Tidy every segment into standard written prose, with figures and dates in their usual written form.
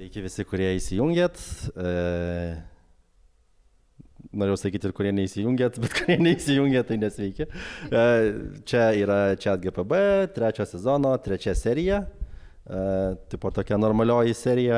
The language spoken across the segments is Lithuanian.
Sveiki visi, kurie įsijungėt. Norėjau sakyti ir kurie neįsijungėt, bet kurie neįsijungėt, tai nesveiki. Čia yra ChatGPB, 3 sezono, 3 serija. Tipo tokia normalioji serija.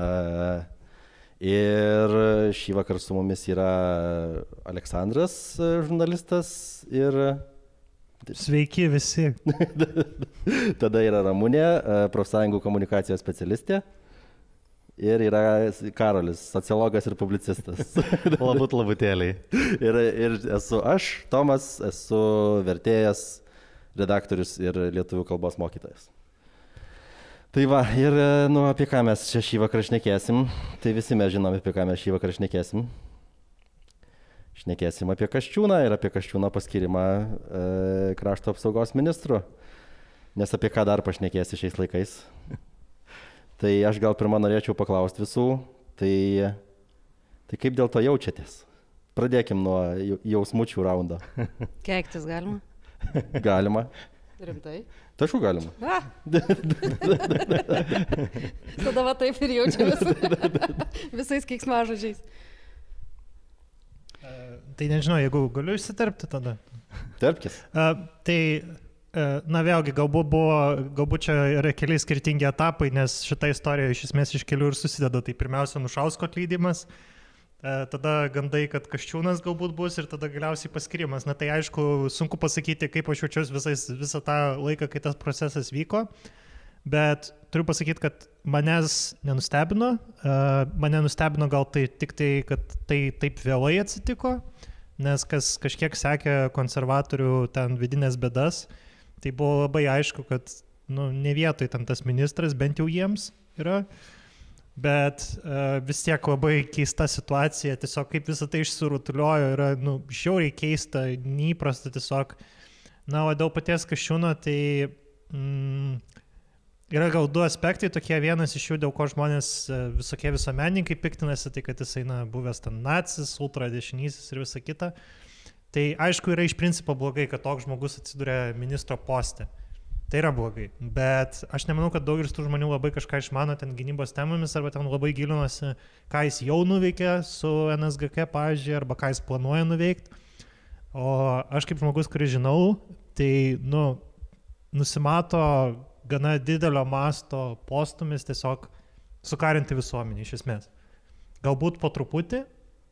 Ir šį vakar su mumis yra Aleksandras, žurnalistas. Ir... Sveiki visi. Tada yra Ramunė, profsąjungų komunikacijos specialistė. Ir yra Karolis, sociologas ir publicistas. Labutėliai. Ir esu aš, Tomas, esu vertėjas, redaktorius ir lietuvių kalbos mokytojas. Tai va, ir apie ką mes čia šį vakarą šnekėsim, tai visi mes žinome, apie ką mes šį vakarą šnekėsim. Šnekėsim apie Kasčiūną ir apie Kasčiūno paskirimą krašto apsaugos ministru. Nes apie ką dar pašnekėsi šiais laikais. Tai aš gal pirmą norėčiau paklausti visų, tai kaip dėl to jaučiatės? Pradėkim nuo jausmučių raundo. Keiktis galima? Galima. Rimtai? Tašku galima. Tada va taip ir jaučiamės visais keiksmažodžiais. Tai nežinau, jeigu galiu išsiterpti tada. Terpkis. Na vėlgi, galbūt čia yra keli skirtingi etapai, nes šita istorija iš esmės iš kelių ir susideda. Tai pirmiausia, Anušausko atleidimas, tada gandai, kad Kasčiūnas galbūt bus ir tada galiausiai paskirimas. Na tai aišku, sunku pasakyti, kaip aš jaučiuosi visą tą laiką, kai tas procesas vyko, bet turiu pasakyti, kad manęs nenustebino. Mane nustebino gal tai tik tai, kad tai taip vėlai atsitiko, nes kas kažkiek sekė konservatorių ten vidinės bėdas, tai buvo labai aišku, kad ne vietoj ten tas ministras, bent jau jiems yra, bet vis tiek labai keista situacija, tiesiog kaip visą tai išsirutuliojo, yra žiauriai keista, neįprasta tiesiog. Na, o dėl paties Kasčiūno, tai yra gal du aspektai tokie, vienas iš jų, dėl ko žmonės visokie visuomenininkai piktinasi, tai kad jisai buvęs ten nacis, ultradešinysis ir visa kita. Tai aišku yra iš principo blogai, kad toks žmogus atsiduria ministro poste. Tai yra blogai, bet aš nemanau, kad daugelis tų žmonių labai kažką išmano ten gynybos temomis arba ten labai gilinosi, ką jis jau nuveikė su NSGK, pavyzdžiui, arba ką jis planuoja nuveikti. O aš kaip žmogus, kuris žinau, tai nusimato gana didelio masto postumis tiesiog sukarinti visuomenį iš esmės. Galbūt po truputį,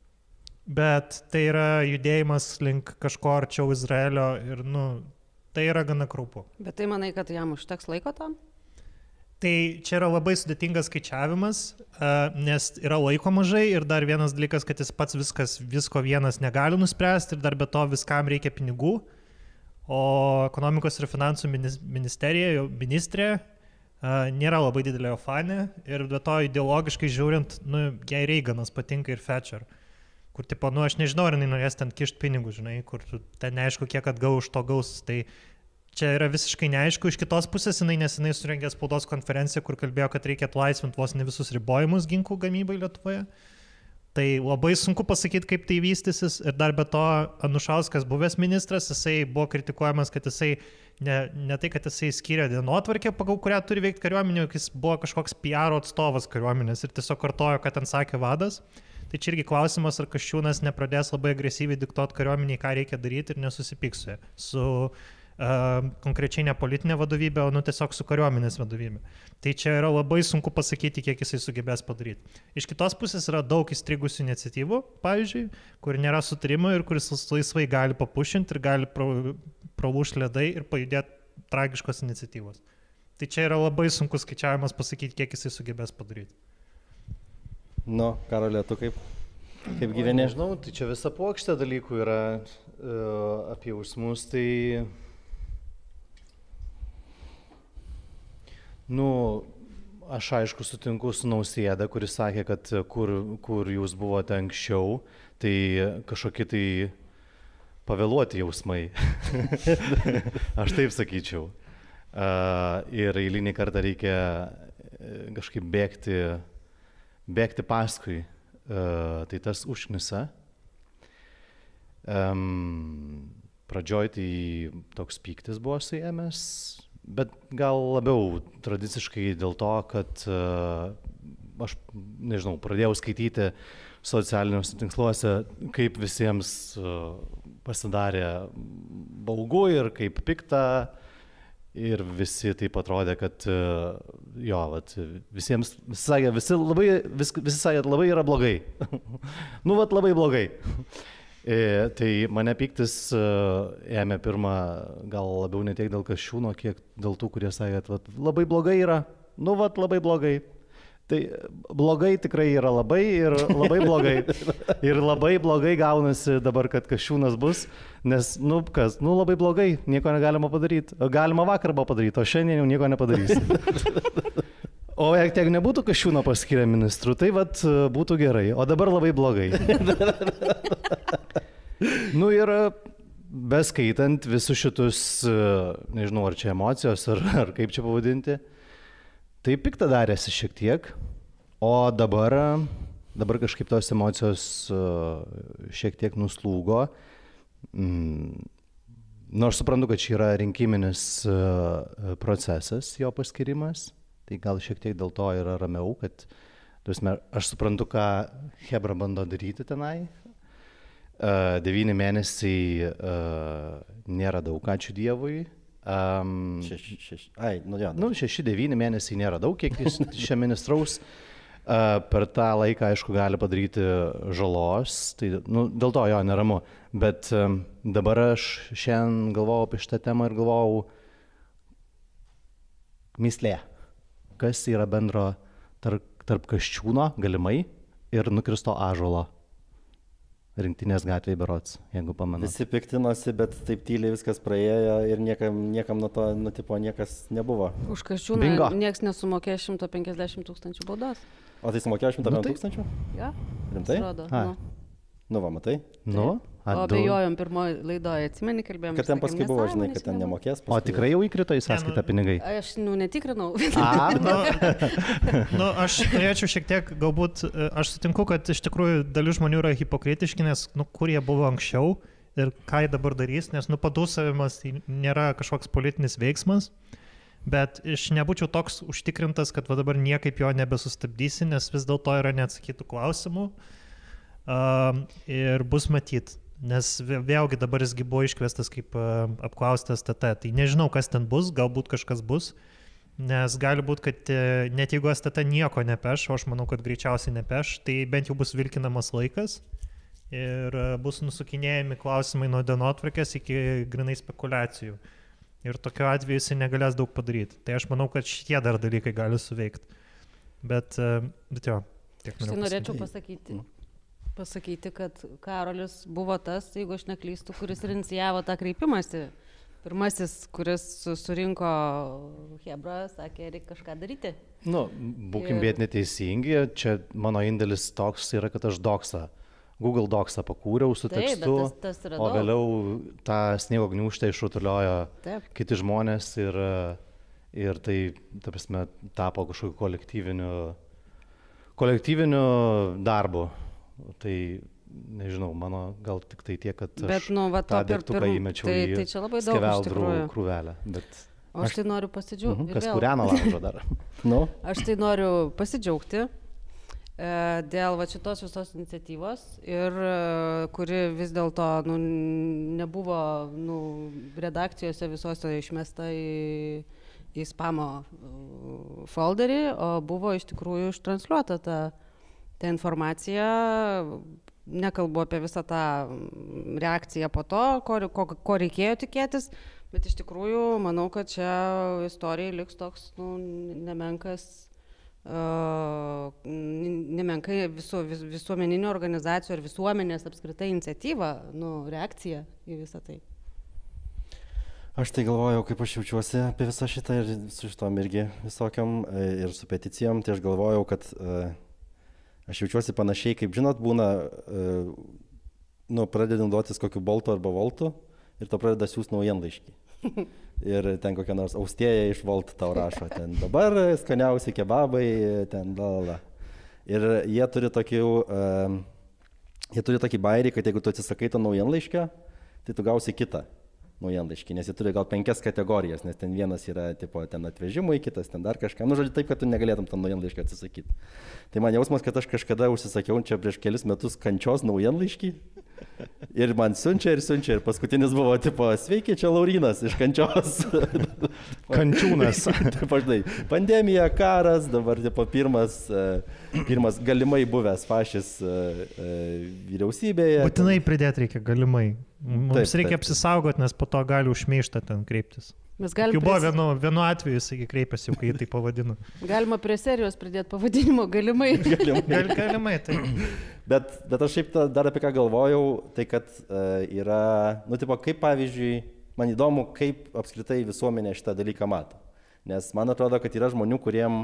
bet tai yra judėjimas link kažko arčiau Izraelio ir tai yra gana kraupu. Bet tai manai, kad jam užteks laiko tam? Tai čia yra labai sudėtingas skaičiavimas, nes yra laiko mažai ir dar vienas dalykas, kad jis pats visko vienas negali nuspręsti ir dar be to viskam reikia pinigų. O ekonomikos ir finansų ministrė nėra labai didelė fanė ir be to ideologiškai žiūrint, jai Reiganas patinka ir Thatcher, kur tipo, aš nežinau, ar jinai norės ten kišti pinigų, žinai, kur ten neaišku, kiek atgau už to gaus, tai čia yra visiškai neaišku. Iš kitos pusės jinai nesenai surengė spaudos konferenciją, kur kalbėjo, kad reikia atlaisvinti vos ne visus ribojimus ginklų gamybai Lietuvoje. Tai labai sunku pasakyti, kaip tai vystysis ir dar be to Anušauskas buvęs ministras, jisai buvo kritikuojamas, kad jisai ne tai, kad jisai skyrė dienotvarkę, pagal kurią turi veikti kariuomenė, jis buvo kažkoks PR atstovas kariuomenės ir tiesiog kartojo, kad ten sakė vadas. Tai čia irgi klausimas, ar Kasčiūnas nepradės labai agresyviai diktuoti kariuomeniai, ką reikia daryti ir nesusipyks su konkrečiai ne politinė vadovybė, o tiesiog su kariuomenės vadovybė. Tai čia yra labai sunku pasakyti, kiek jisai sugebės padaryti. Iš kitos pusės yra daug įstrigusių iniciatyvų, pavyzdžiui, kur nėra sutarimo ir kuris laisvai gali papušinti ir gali pralūžti ledai ir pajudėti tragiškos iniciatyvos. Tai čia yra labai sunkus skaičiavimas pasakyti, kiek jisai sugebės padaryti. Karolė, tu kaip gyveni? Nežinau, tai čia visa puokštė dalykų yra apie jausmus, tai aš aišku sutinku su Nausėda, kuris sakė, kad kur jūs buvote anksčiau, tai kažkokie tai pavėluoti jausmai. Aš taip sakyčiau. Ir eilinį kartą reikia kažkaip bėgti paskui, tai tas užknisa. Pradžioj tai toks pyktis buvo suėmęs, bet gal labiau tradiciškai dėl to, kad aš nežinau, pradėjau skaityti socialiniuose tinkluose, kaip visiems pasidarė baugu ir kaip pikta. Ir visi taip atrodė, kad jo, vat, visiems, visi sakė, labai yra blogai. Nu, vat, labai blogai. Tai mane piktis ėmė pirmą, gal labiau ne tiek dėl Kasčiūno, kiek dėl tų, kurie sakė, kad labai blogai yra. Nu, vat, labai blogai. Tai blogai tikrai yra labai ir labai blogai. Ir labai blogai gaunasi dabar, kad Kasčiūnas bus, nes, nu kas, nu labai blogai, nieko negalima padaryti. Galima vakar buvo padaryti, o šiandien jau nieko nepadarysi. O jeigu tiek nebūtų Kasčiūno paskyrę ministrų, tai vat būtų gerai, o dabar labai blogai. Nu ir beskaitant visus šitus, nežinau, ar čia emocijos, ar kaip čia pavadinti, tai pikta darėsi šiek tiek, o dabar kažkaip tos emocijos šiek tiek nuslūgo. Nors suprantu, kad čia yra rinkiminis procesas, jo paskirimas, tai gal šiek tiek dėl to yra ramiau, kad aš suprantu, ką Chebra bando daryti tenai. 9 mėnesiai nėra daug, ačiū Dievui. 6-9 mėnesiai nėra daug, kiek jis čia ministraus. Per tą laiką, aišku, gali padaryti žalos, tai dėl to jo neramu. Bet dabar aš šiandien galvojau apie šitą temą ir galvojau, mįslė, kas yra bendro tarp Kasčiūno galimai ir nukirsto ąžuolo. Rinktinės gatvėje berods, jeigu pamenu. Visi piktinosi, bet taip tyliai viskas praėjo ir niekam nuo to, niekas nebuvo. Už Kasčiūną nieks nesumokė 150 000 baudos. O tai sumokėjo 150 000? Ja. Rimtai? Nu, va, matai? Nu, o abejojom pirmoje laidoje, atsimeni, kalbėjom. Kad ten paskui buvo, žinai, kad ten nemokės. O tikrai jau įkrito į sąskaitą pinigai? Aš, netikrinau. Aš norėčiau šiek tiek, galbūt, aš sutinku, kad iš tikrųjų dalis žmonių yra hipokritiški, nes, kur jie buvo anksčiau ir ką jie dabar darys, nes, padūsavimas tai nėra kažkoks politinis veiksmas, bet aš nebūčiau toks užtikrintas, kad dabar niekaip jo nebesustabdysi, nes vis dėlto yra neatsakytų klausimų. Ir bus matyt, nes vėlgi dabar jisgi buvo iškviestas kaip apklaustas STT, tai nežinau, kas ten bus, galbūt kažkas bus, nes gali būti, kad net jeigu STT nieko nepeš, o aš manau, kad greičiausiai nepeš, tai bent jau bus vilkinamas laikas ir bus nusukinėjami klausimai nuo dienotvarkės iki grinai spekulacijų. Ir tokiu atveju jisai negalės daug padaryti. Tai aš manau, kad šitie dar dalykai gali suveikti. Bet jo, tiek norėčiau pasakyti, kad Karolis buvo tas, jeigu aš neklystu, kuris inicijavo tą kreipimąsi. Pirmasis, kuris surinko Chebrą, sakė, reikia kažką daryti. Būkim bet neteisingi, čia mano indėlis toks yra, kad aš Google Docsą pakūriau su tekstu, o vėliau tą sniego gniūžtę išrutuliojo kiti žmonės ir tai, ta prasme, tapo kažkokiu kolektyviniu darbu. Tai nežinau, mano gal tik tai tiek, kad aš tą degtuką įmečiau į skeveldrų krūvelę. O aš tai noriu pasidžiaugti. Kas kūrena laužo dar. Aš tai noriu pasidžiaugti dėl šitos visos iniciatyvos ir kuri vis dėlto nebuvo redakcijose visose išmesta į spamo folderį, o buvo iš tikrųjų ištransliuota ta informacija, nekalbu apie visą tą reakciją po to, ko reikėjo tikėtis, bet iš tikrųjų manau, kad čia istorijai liks toks nemenkai visuomeninių organizacijų ar visuomenės apskritai iniciatyva, reakcija į visą tai. Aš tai galvojau, kaip aš jaučiuosi apie visą šitą ir su šitom irgi visokiam ir su peticijom, tai aš galvojau, kad aš jaučiuosi panašiai, kaip žinot, būna, pradedi naudotis kokiu boltu arba voltu ir to pradeda siūsti naujienlaiškį. Ir ten kokia nors austėja iš volt tau rašo, ten dabar skaniausi kebabai, ten lalala. Ir jie turi tokį bairį, kad jeigu tu atsisakai to naujienlaiškio, tai tu gausi kitą. naujienlaiškį, nes jie turi gal 5 kategorijas, nes ten vienas yra tipo ten atvežimui, kitas ten dar kažką. Nu, žodžiu, taip, kad tu negalėtum tą naujienlaišką atsisakyti. Tai man jausmas, kad aš kažkada užsisakiau čia prieš kelis metus kančios naujienlaiškį ir man siunčia ir paskutinis buvo tipo, sveiki, čia Laurinas iš kančios. Kančiūnas. Taip, žinai, pandemija, karas, dabar tipo pirmas galimai buvęs fašis vyriausybėje. Būtinai pridėti reikia, galimai. Mums reikia apsisaugoti, nes po to gali užmeištą ten kreiptis. Jau buvo vienu atveju, jis kreipėsi, jau kai tai pavadino. Galima prie serijos pridėti pavadinimo, galimai. Galimai, tai. Bet aš šiaip dar apie ką galvojau, tai kad yra, nu, tipo, kaip pavyzdžiui, man įdomu, kaip apskritai visuomenė šitą dalyką mato. Nes man atrodo, kad yra žmonių, kuriem,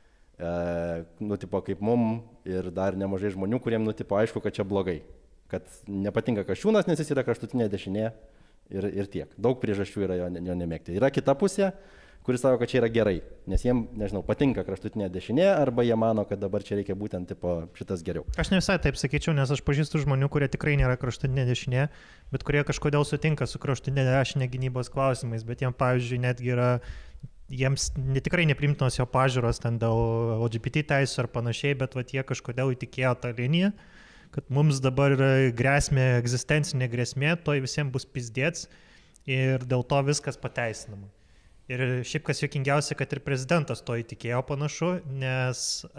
nu, tipo, kaip mum ir dar nemažai žmonių, kuriem, nu, tipo, aišku, kad čia blogai. Kad nepatinka Kasčiūnas, nes jis yra kraštutinė dešinė ir tiek. Daug priežasčių yra jo nemėgti. Yra kita pusė, kuris sako, kad čia yra gerai, nes jiem, nežinau, patinka kraštutinė dešinė arba jie mano, kad dabar čia reikia būtent tipo, šitas geriau. Aš ne visai taip sakyčiau, nes aš pažįstu žmonių, kurie tikrai nėra kraštutinė dešinė, bet kurie kažkodėl sutinka su kraštutinė dešinė gynybos klausimais, bet jiem, pavyzdžiui, netgi yra, jiems tikrai neprimtinos jo pažiūros ten dėl LGBT teisų ar panašiai, bet vat, jie kažkodėl įtikėjo tą liniją, kad mums dabar yra grėsmė, egzistencinė grėsmė, toj visiems bus pizdėts ir dėl to viskas pateisinama. Ir šiaip kas juokingiausia, kad ir prezidentas to įtikėjo panašu, nes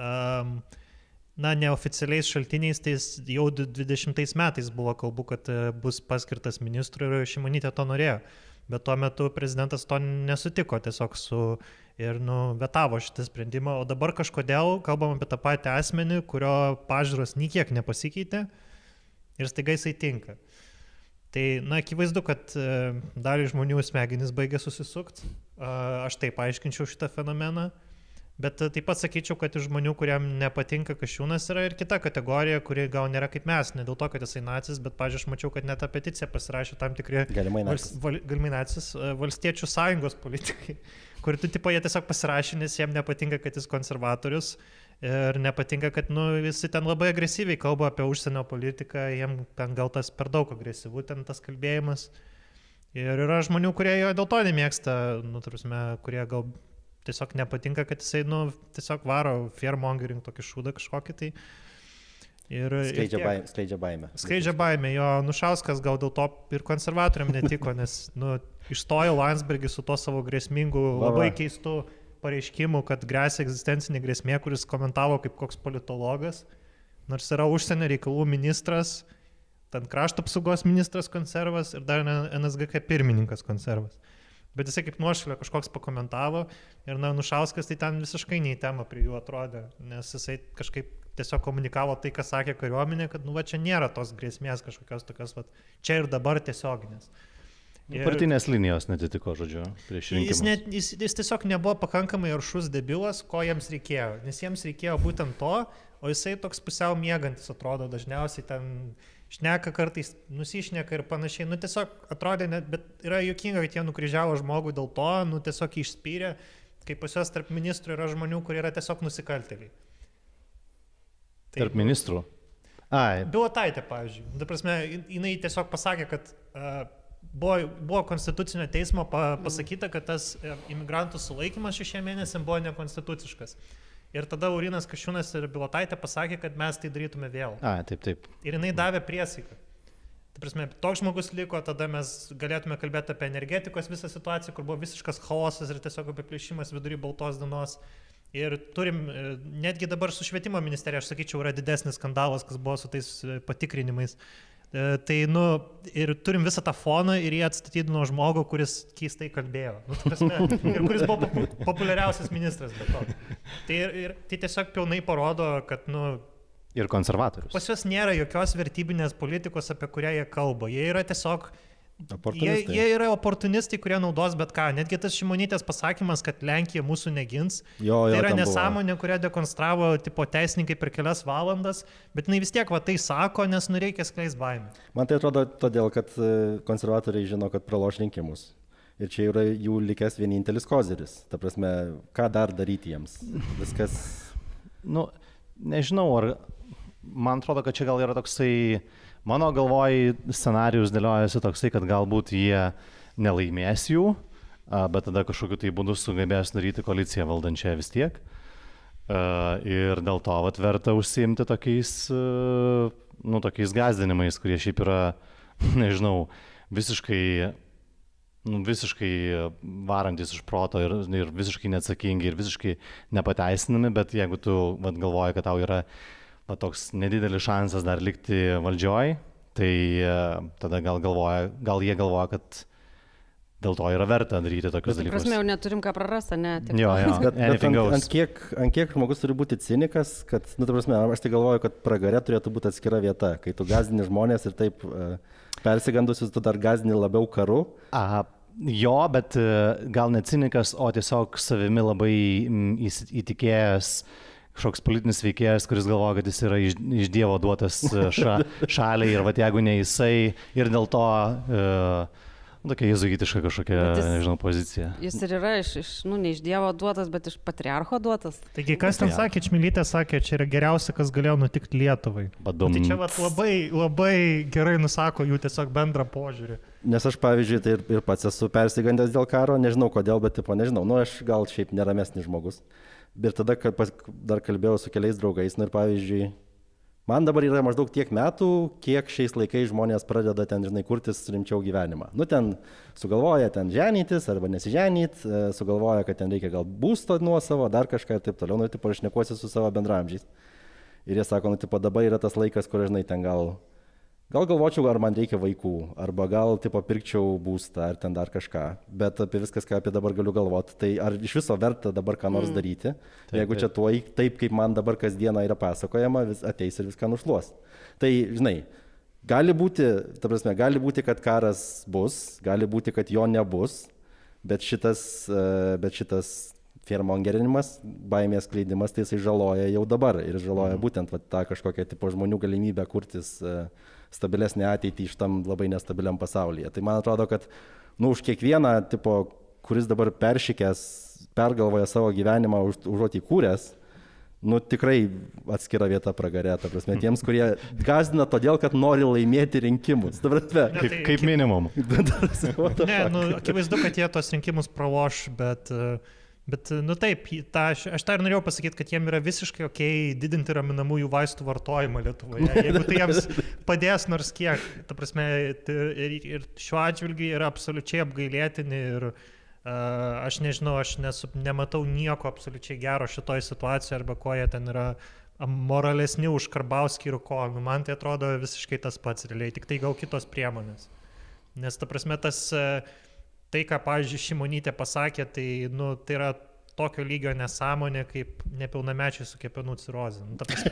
neoficialiais šaltiniais tai jau 20 metais buvo kalbų, kad bus paskirtas ministru ir Šimonytė to norėjo. Bet tuo metu prezidentas to nesutiko tiesiog ir vetavo šitą sprendimą, o dabar kažkodėl kalbam apie tą patį asmenį, kurio pažiūros niekiek nepasikeitė ir staiga jisai tinka. Tai, akivaizdu, kad dalį žmonių smegenys baigė susisukti, aš taip aiškinčiau šitą fenomeną, bet taip pat sakyčiau, kad iš žmonių, kuriam nepatinka Kasčiūnas, yra ir kita kategorija, kuri gal nėra kaip mes, ne dėl to, kad jisai nacis, bet, pavyzdžiui, aš mačiau, kad net tą peticiją pasirašė tam tikri galimai nacis valstiečių sąjungos politikai, kur jie tiesiog pasirašė, nes jiem nepatinka, kad jis konservatorius ir nepatinka, kad jis ten labai agresyviai kalba apie užsienio politiką, jiem ten gal tas per daug agresyvų, ten tas kalbėjimas. Ir yra žmonių, kurie jo dėl to nemėgsta, kurie gal tiesiog nepatinka, kad jisai, tiesiog varo fearmongering tokį šūdą kažkokį tai. Skleidžia baimę. Skleidžia baimę. Jo Anušauskas gal dėl to ir konservatoriam netiko, nes, išstojo Landsbergis su to savo grėsmingu, labai keistu pareiškimu, kad grėsia egzistencinė grėsmė, kuris komentavo kaip koks politologas, nors yra užsienio reikalų ministras, ten krašto apsaugos ministras konservas ir dar NSGK pirmininkas konservas. Bet jisai kaip nuošalė kažkoks pakomentavo ir Anušauskas tai ten visiškai nei tema prie jų atrodė, nes jisai kažkaip tiesiog komunikavo tai, ką sakė kariuomenė, kad čia nėra tos grėsmės kažkokios tokios, čia ir dabar tiesioginės. Partinės linijos netitiko, žodžiu, prieš rinkimus. Jis tiesiog nebuvo pakankamai aršus debilas, ko jiems reikėjo, nes jiems reikėjo būtent to, o jisai toks pusiau miegantis atrodo, dažniausiai ten šneka kartais, nusišneka ir panašiai, tiesiog atrodė, bet yra juokinga, kad jie nukryžiavo žmogų dėl to, tiesiog išspyrė, kai pas juos tarp ministrų yra žmonių, kurie yra tiesiog nusikaltėliai. Tarp ministrų? Bilotaitė, pavyzdžiui. Ta prasme, jinai tiesiog pasakė, kad buvo konstitucinio teismo pasakyta, kad tas imigrantų sulaikymas 6 mėnesiam buvo nekonstituciškas. Ir tada Laurinas Kasčiūnas ir Bilotaitė pasakė, kad mes tai darytume vėl. Taip. Ir jinai davė priesaiką. Tai prasme, toks žmogus liko, tada mes galėtume kalbėti apie energetikos visą situaciją, kur buvo visiškas chaosas ir tiesiog apiplėšimas vidury baltos dienos. Ir turim, netgi dabar su švietimo ministerija, aš sakyčiau, yra didesnis skandalas, kas buvo su tais patikrinimais. Tai, ir turim visą tą foną ir jie atstatydino žmogų, kuris keistai kalbėjo. Ir kuris buvo populiariausias ministras be to. Tai tiesiog pilnai parodo, kad, ir konservatorius. Pas juos nėra jokios vertybinės politikos, apie kurią jie kalba. Jie yra tiesiog Jie yra oportunistai, kurie naudos bet ką. Netgi tas Šimonytės pasakymas, kad Lenkija mūsų negins, tai yra nesąmonė, kurią dekonstravo teisininkai per kelias valandas, bet jinai vis tiek tai sako, nes reikia skleis baimę. Man tai atrodo todėl, kad konservatoriai žino, kad praloš rinkimus. Ir čia yra jų likęs vienintelis koziris. Ta prasme, ką dar daryti jiems? Viskas... Nežinau, ar... Man atrodo, kad čia gal yra toksai... Mano galvoj scenarijus dėliojasi toksai, kad galbūt jie nelaimės jų, bet tada kažkokiu tai būdu sugebės daryti koaliciją valdančią vis tiek. Ir dėl to verta užsiimti tokiais gąsdinimais, kurie šiaip yra, nežinau, visiškai varantis iš proto ir visiškai neatsakingi ir visiškai nepateisinami, bet jeigu tu galvoji, kad tau yra toks nedidelis šansas dar likti valdžioj, tai tada gal jie galvoja, kad dėl to yra verta daryti tokius dalykus. Prasme, jau neturim ką prarasti, ne? Jo. Bet ant kiek žmogus turi būti cinikas, kad, aš tai galvoju, kad pragare turėtų būti atskira vieta, kai tu gąsdini žmonės ir taip persigandusius, tu dar gąsdini labiau karu. Jo, bet gal ne cinikas, o tiesiog savimi labai įtikėjęs kažkoks politinis veikėjas, kuris galvoja, kad jis yra iš Dievo duotas šaliai ir jeigu ne jisai ir dėl to tokia jezuitiška kažkokia, nežinau, pozicija. Jis ir yra ne iš Dievo duotas, bet iš patriarcho duotas. Taigi, kas ten sakė, Čmilytė sakė, čia yra geriausia, kas galėjo nutikti Lietuvai. Tai čia labai, labai gerai nusako jų tiesiog bendrą požiūrį. Nes aš, pavyzdžiui, tai ir pats esu persigandęs dėl karo, nežinau kodėl, bet nežinau, aš gal šiaip neramesnis žmogus. Ir tada dar kalbėjau su keliais draugais, ir pavyzdžiui, man dabar yra maždaug tiek metų, kiek šiais laikais žmonės pradeda ten, kurtis rimčiau gyvenimą. Ten sugalvoja ten ženytis arba nesiženyt, sugalvoja, kad ten reikia gal būsto nuosavo, dar kažką ir taip toliau. Aš šnekuosi su savo bendraamžiais. Ir jie sako, dabar yra tas laikas, kur, ten gal galvočiau, ar man reikia vaikų, arba gal pirkčiau būstą, ar ten dar kažką. Bet apie viskas, ką apie dabar galiu galvoti, tai ar iš viso verta dabar ką nors daryti, jeigu čia taip, kaip man dabar kasdieną yra pasakojama, ateis ir viską nušluos. Tai, gali būti, kad karas bus, gali būti, kad jo nebus, bet šitas fearmongerinimas, baimės skleidimas, tai jisai žaloja jau dabar ir žaloja būtent tą kažkokią žmonių galimybę kurtis stabilesnį ateitį iš tam labai nestabiliam pasaulyje. Tai man atrodo, kad už kiekvieną, kuris dabar pergalvoja savo gyvenimą užuot įkūręs, tikrai atskira vieta pragare, tiems, kurie gąsdina todėl, kad nori laimėti rinkimus. Kaip minimum. Akivaizdu, kad jie tos rinkimus praloš, bet taip, aš tą ir norėjau pasakyti, kad jiem yra visiškai okei didinti raminamųjų vaistų vartojimą Lietuvoje. Jeigu tai jiems padės nors kiek, ir šiuo atžvilgiu yra absoliučiai apgailėtini ir aš nežinau, aš nematau nieko absoliučiai gero šitoj situacijoje arba ko jie ten yra moralesni už Karbauskį ir ko. Man tai atrodo visiškai tas pats realiai, tik tai gal kitos priemonės. Nes tai, ką, pavyzdžiui, Šimonytė pasakė, tai yra tokio lygio nesąmonė, kaip nepilnamečiai su kepenų cirozė.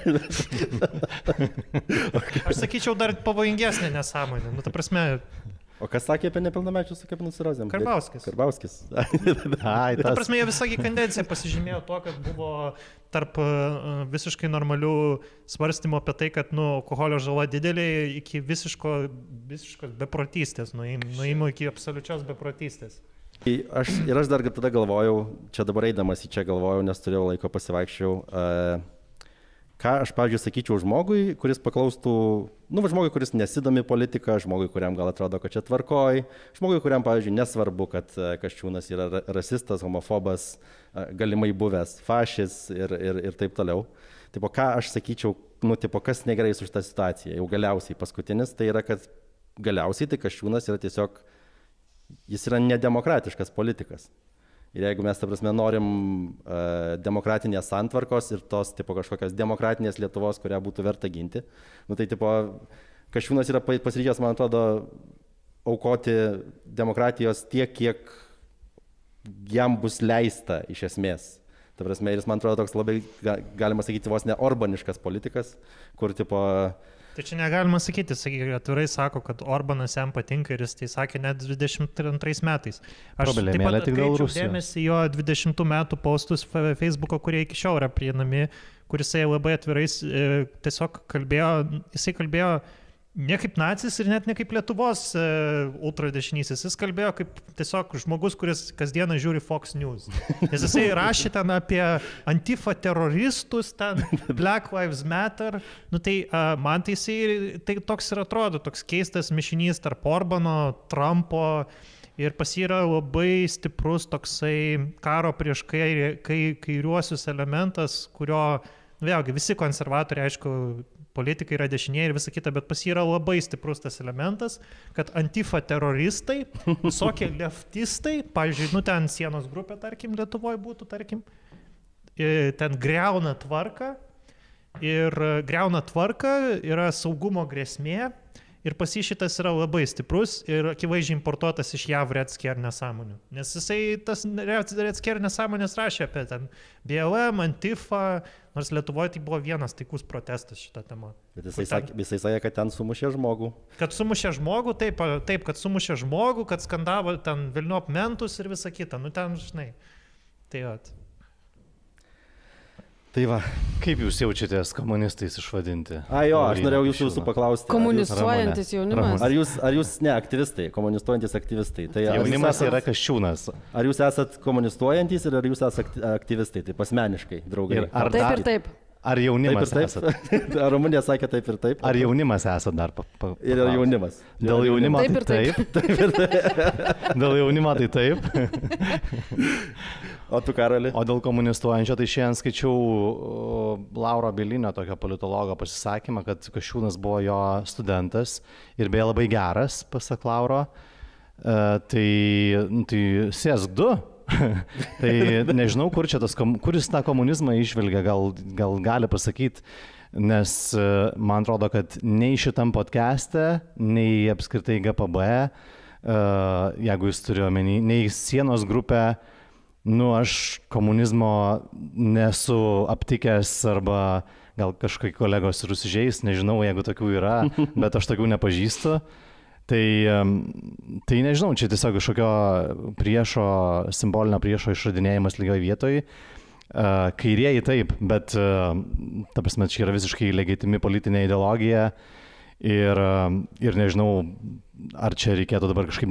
Aš sakyčiau, dar pavojingesnė nesąmonė. O kas sakė apie nepilnamečius su kepenų cirozėm? Karbauskis. Jie visą kandidaciją pasižymėjo tuo, kad buvo tarp visiškai normalių svarstymų apie tai, kad alkoholio žala didelė iki visiškos beprotystės, nuėjimo iki absoliučios beprotystės. Aš dar tada galvojau, čia dabar eidamas į čia galvojau, nes turėjau laiko pasivaikščiau, ką aš, pavyzdžiui, sakyčiau žmogui, kuris paklaustų, žmogui, kuris nesidomi politiką, žmogui, kuriam gal atrodo, kad čia tvarkoj, žmogui, kuriam, pavyzdžiui, nesvarbu, kad Kasčiūnas yra rasistas, homofobas, galimai buvęs fašis ir taip toliau. Ką aš sakyčiau, kas negerai su šitą situaciją, jau galiausiai paskutinis, tai yra, kad galiausiai tai Kasčiūnas yra tiesiog, jis yra nedemokratiškas politikas. Ir jeigu mes, norim demokratinės santvarkos ir tos kažkokios demokratinės Lietuvos, kurią būtų verta ginti, tai Kasčiūnas yra pasiryžęs, man atrodo, aukoti demokratijos tiek, kiek jam bus leista iš esmės. Ir jis, man atrodo, toks labai, galima sakyti, vos ne orbaniškas politikas, kur Tai čia negalima sakyti, atvirai sako, kad Orbanas jam patinka ir jis tai sakė net 22 metais. Aš taip pat atkreipčiau dėmesį jo 20 metų postus Facebooko, kurie iki šiol yra prieinami, kur jisai labai atvirai tiesiog kalbėjo ne kaip nacis ir net ne kaip Lietuvos ultradešinysis. Jis kalbėjo kaip tiesiog žmogus, kuris kasdieną žiūri Fox News. Nes jisai rašė ten apie Antifa teroristus, ten Black Lives Matter. Man tai toks ir atrodo, toks keistas mišinys tarp Orbano, Trumpo ir pas jį yra labai stiprus toksai karo prieš kairiuosius elementas, kurio, vėlgi, visi konservatoriai, aišku, politikai yra dešiniai ir visa kita, bet pas jį yra labai stiprus tas elementas, kad antifa teroristai, visokie leftistai, pavyzdžiui, ten sienos grupė, tarkim, Lietuvoje būtų, tarkim, ten greuna tvarką ir greuna tvarką, yra saugumo grėsmė ir pas jį šitas yra labai stiprus ir akivaizdžiai importuotas iš JAV Red Scare nesąmonių. Nes jisai tas Red Scare nesąmonės rašė apie ten BLM, Antifa, nors Lietuvoje tai buvo vienas taikus protestas šitą temą. Bet jisai sakė, kad ten sumušė žmogų. Kad sumušė žmogų, taip, kad sumušė žmogų, kad skandavo ten velniop mentus ir visa kita. Ten, žinai, tai vat. Tai va. Kaip jūs jaučiatės komunistais išvadinti? Aš norėjau jūsų visų paklausti. Komunistuojantis jaunimas. Ar jūs ne aktyvistai, komunistuojantis aktyvistai? Tai jaunimas yra Kasčiūnas. Ar jūs esat komunistuojantis ir ar jūs esat aktyvistai, taip asmeniškai, draugai? Taip ir taip. Ar jaunimas esat? Ar Rumunija sakė taip ir taip? Ar jaunimas esat dar? Ir ar jaunimas? Dėl jaunimo taip ir taip. Dėl jaunimo tai taip. O tu, Karoli? O dėl komunistuojančio, tai šiandien skaičiau Lauro Bielinio tokio politologo pasisakymą, kad Kasčiūnas buvo jo studentas ir beje labai geras, pasak Lauro. Tai sėsk du. Tai nežinau, kur jis tą komunizmą išvelgia, gal gali pasakyti, nes man atrodo, kad nei šitam podcast'e, nei apskritai GPB, jeigu jis turi omeny, nei sienos grupė, aš komunizmo nesu aptikęs arba gal kažkai kolegos ir užsižeis, nežinau, jeigu tokių yra, bet aš tokių nepažįstu. Tai nežinau, čia tiesiog kažkokio simbolinio priešo išradinėjimas lygioje vietoje. Kairieji taip, bet ta prasme, čia yra visiškai legitimi politinė ideologija ir nežinau, ar čia reikėtų dabar kažkaip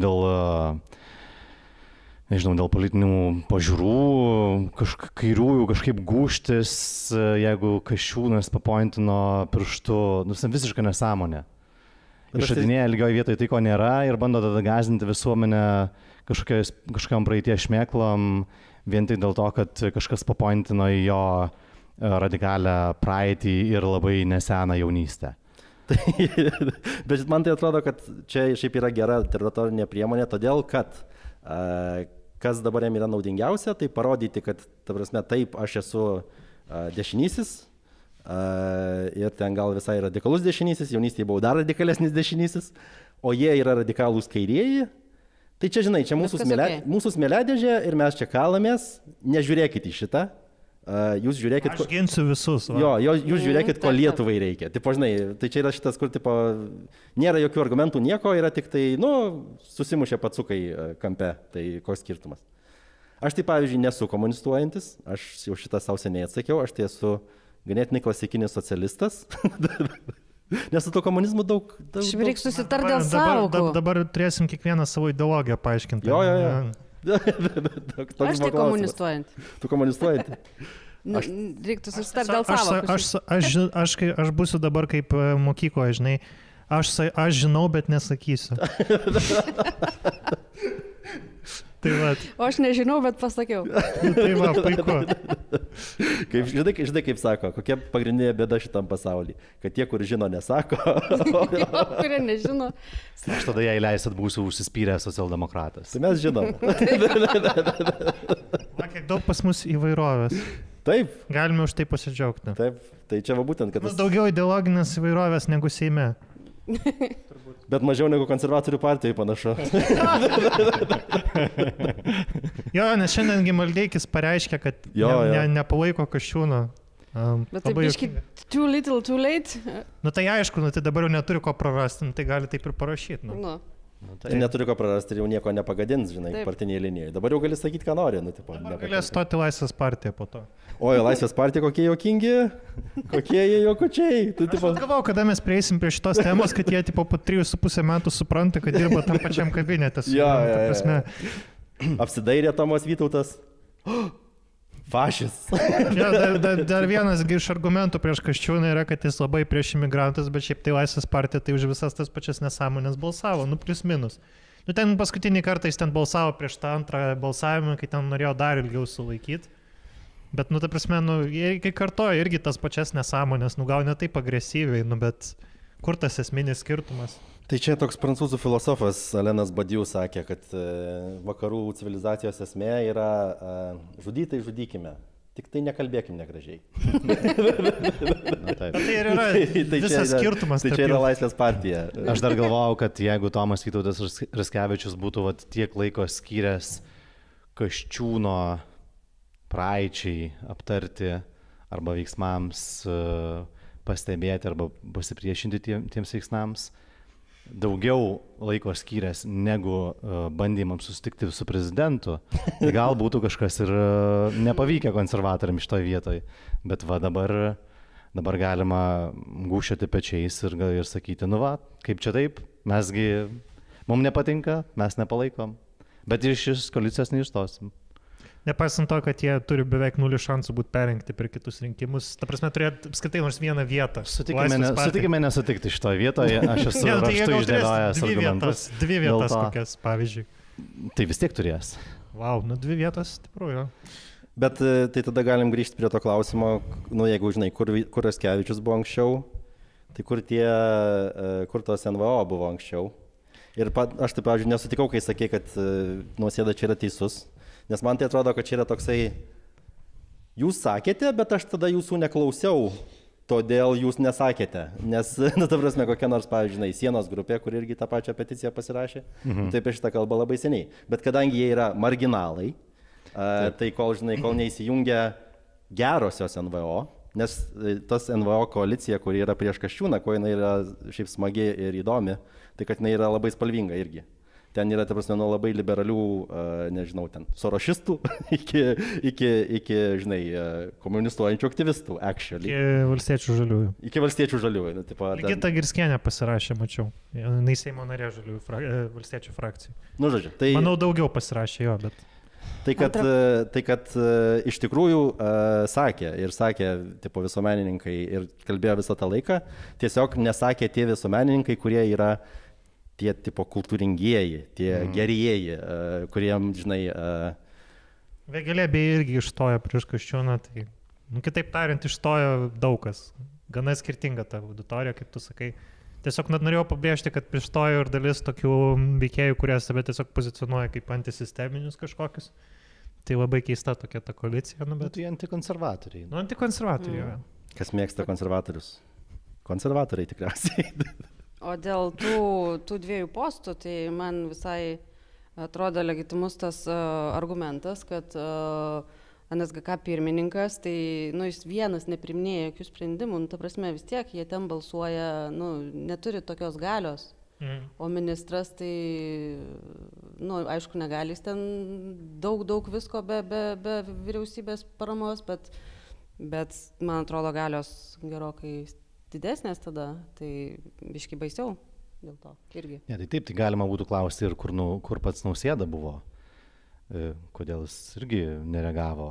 dėl politinių pažiūrų, kairiųjų kažkaip gūštis, jeigu Kasčiūnas papointino pirštu, visiška nesąmonė. Išradinėja lygioje vietoje tai, ko nėra ir bando tada gąsdinti visuomenę kažkokiam praeities šmėklom, vien tik dėl to, kad kažkas papointino į jo radikalią praeitį ir labai neseną jaunystę. Bet man tai atrodo, kad čia šiaip yra gera teritorinė priemonė, todėl kad kas dabar jam yra naudingiausia, tai parodyti, kad, ta prasme, taip, aš esu dešinysis, ir ten gal visai radikalus dešinysis, jaunystėje buvau dar radikalesnis dešinysis, o jie yra radikalūs kairieji. Tai čia, žinai, čia mūsų smėliadėžė ir mes čia kalamės, nežiūrėkit į šitą. Jūs žiūrėkit... Aš ginsiu visus. Va. Jūs žiūrėkit, ko Lietuvai reikia. Tipo, žinai, tai čia yra šitas, kur tipo, nėra jokių argumentų, nieko, yra tik tai, susimušė pacukai kampe, tai koks skirtumas. Aš tai, pavyzdžiui, nesu komunistuojantis, aš jau šitą savo seniai atsakiau, aš tai esu ganėtinai klasikinis socialistas, nes su to komunizmu daug... Šiaip reikia susitart dėl sąvokų. Dabar turėsim kiekvieną savo ideologiją paaiškinti. Jo. Aš tai komunistuojantį. Tu komunistuojantį? Reiktų susitart dėl sąvokų. Aš būsiu dabar kaip mokykloje, žinai. Aš žinau, bet nesakysiu. Tai va. O aš nežinau, bet pasakiau. Tai va, puiku. Žinai, kaip sako, kokia pagrindinė bėda šitam pasaulyje, kad tie, kur žino, nesako. Kurie nežino. Aš tada jai leisit būsiu užsispyręs socialdemokratas. Tai mes žinom. Na, kiek daug pas mus įvairovės. Taip. Galime už tai pasidžiaugti. Taip, tai čia va būtent, kad... Daugiau ideologinės įvairovės negu Seime. Bet mažiau negu konservatorių partijai panašu. Jo, nes šiandiengi Maldeikis pareiškė, kad nepalaiko Kasčiūno. Bet tai biški too little, too late. Tai aišku, tai dabar jau neturi ko prarasti, tai gali taip ir parašyti. Ir neturi ko prarasti ir jau nieko nepagadins, žinai, partiniai linijai. Dabar jau gali sakyti, ką nori. Galės stoti Laisvės partiją po to. Oi, Laisvės partija kokie juokingi, kokie jie juokučiai. Aš galvojau, kada mes prieisim prie šitos temos, kad jie po 3,5 metų supranta, kad dirba tam pačiam kabinete. Apsidairė Tomas Vytautas. Fašis. Dar vienas iš argumentų prieš Kasčiūną yra, kad jis labai prieš imigrantus, bet šiaip tai Laisvės partija tai už visas tas pačias nesąmonės balsavo, plius minus. Nu, ten paskutinį kartą jis ten balsavo prieš tą antrą balsavimą, kai ten norėjo dar ilgiau sulaikyti. Bet, nu, ta prasme, nu, kai kartoja irgi tas pačias nesąmonės, nu, gal ne taip agresyviai, nu, bet kur tas esminis skirtumas? Tai čia toks prancūzų filosofas Alenas Badiu sakė, kad vakarų civilizacijos esmė yra žudytai žudykime, tik tai nekalbėkim negražiai. Tai ir yra visas skirtumas. Tai čia yra Laisvės partija. Aš dar galvojau, kad jeigu Tomas Vytautas Raskevičius būtų tiek laiko skyręs Kasčiūno praeičiai aptarti arba veiksmams pastebėti arba pasipriešinti tiems veiksmams, daugiau laiko skyręs negu bandymams susitikti su prezidentu, tai gal būtų kažkas ir nepavykę konservatoriams šitoje vietoje. Bet va dabar galima gūščioti pečiais ir sakyti, nu va, kaip čia taip, mums nepatinka, mes nepalaikom, bet iš šis koalicijos neišstosim. Nepaisant to, kad jie turi beveik 0 šansų būti perrinkti per kitus rinkimus, ta prasme turėtų apskritai nors vieną vietą. Sutikime nesutikti šitoje vietoje, aš esu raštu išdėliojęs argumentus. Dvi vietas kokias, pavyzdžiui. Tai vis tiek turės. Vau, nu 2 vietas, stiprų, jo. Bet tai tada galim grįžti prie to klausimo, nu jeigu žinai, kur Raskevičius buvo anksčiau, tai kur tos NVO buvo anksčiau. Ir aš taip, pavyzdžiui, nesutikau, kai sakė, kad Nausėda čia yra teisus. Nes man tai atrodo, kad čia yra toksai, jūs sakėte, bet aš tada jūsų neklausiau, todėl jūs nesakėte. Nes, ta prasme, kokia nors, pavyzdžiui, Sienos grupė, kur irgi tą pačią peticiją pasirašė, tai apie šitą kalbą labai seniai. Bet kadangi jie yra marginalai, tai kol neįsijungia gerosios NVO, nes tas NVO koalicija, kuri yra prieš Kasčiūną, ko jinai yra šiaip smagi ir įdomi, tai kad jinai yra labai spalvinga irgi. Ten yra, ta prasme, nuo labai liberalių, nežinau, ten, sorošistų iki, žinai, komunistuojančių aktyvistų, actually. Iki valstiečių žaliųjų. Iki valstiečių žaliųjų. Nu, tipo, Gita Girskienė pasirašė, mačiau. Jinai Seimo narė žaliųjų valstiečių frakcijų. Nu, žodžiu. Tai, manau, daugiau pasirašė jo, bet... Tai kad iš tikrųjų sakė tipo, visuomenininkai ir kalbėjo visą tą laiką, tiesiog nesakė tie visuomenininkai, kurie yra tie tipo kultūringieji, tie gerieji, kuriem, žinai... Vėgėlė beje irgi išstojo prieš Kasčiūną, tai, nu, kitaip tariant, išstojo daug kas. Gana skirtinga ta auditorija, kaip tu sakai. Tiesiog net norėjau pabrėžti, kad prieštojo ir dalis tokių veikėjų, kurie save tiesiog pozicionuoja kaip antisisteminius kažkokius. Tai labai keista tokia ta koalicija. Nu, bet... Tai antikonservatoriai. Nu, antikonservatoriai, jo. Kas mėgsta konservatorius? Konservatoriai tikriausiai. O dėl tų 2 postų, tai man visai atrodo legitimus tas argumentas, kad NSGK pirmininkas, tai jis vienas nepriiminėja jokių sprendimų, ta prasme vis tiek jie ten balsuoja, neturi tokios galios. O ministras, tai, aišku, negali jis ten daug visko be vyriausybės paramos, bet man atrodo galios gerokai didesnės tada, tai biški baisiau dėl to irgi. Ne, tai taip, tai galima būtų klausti ir kur pats Nausėda buvo, kodėl jis irgi nereagavo,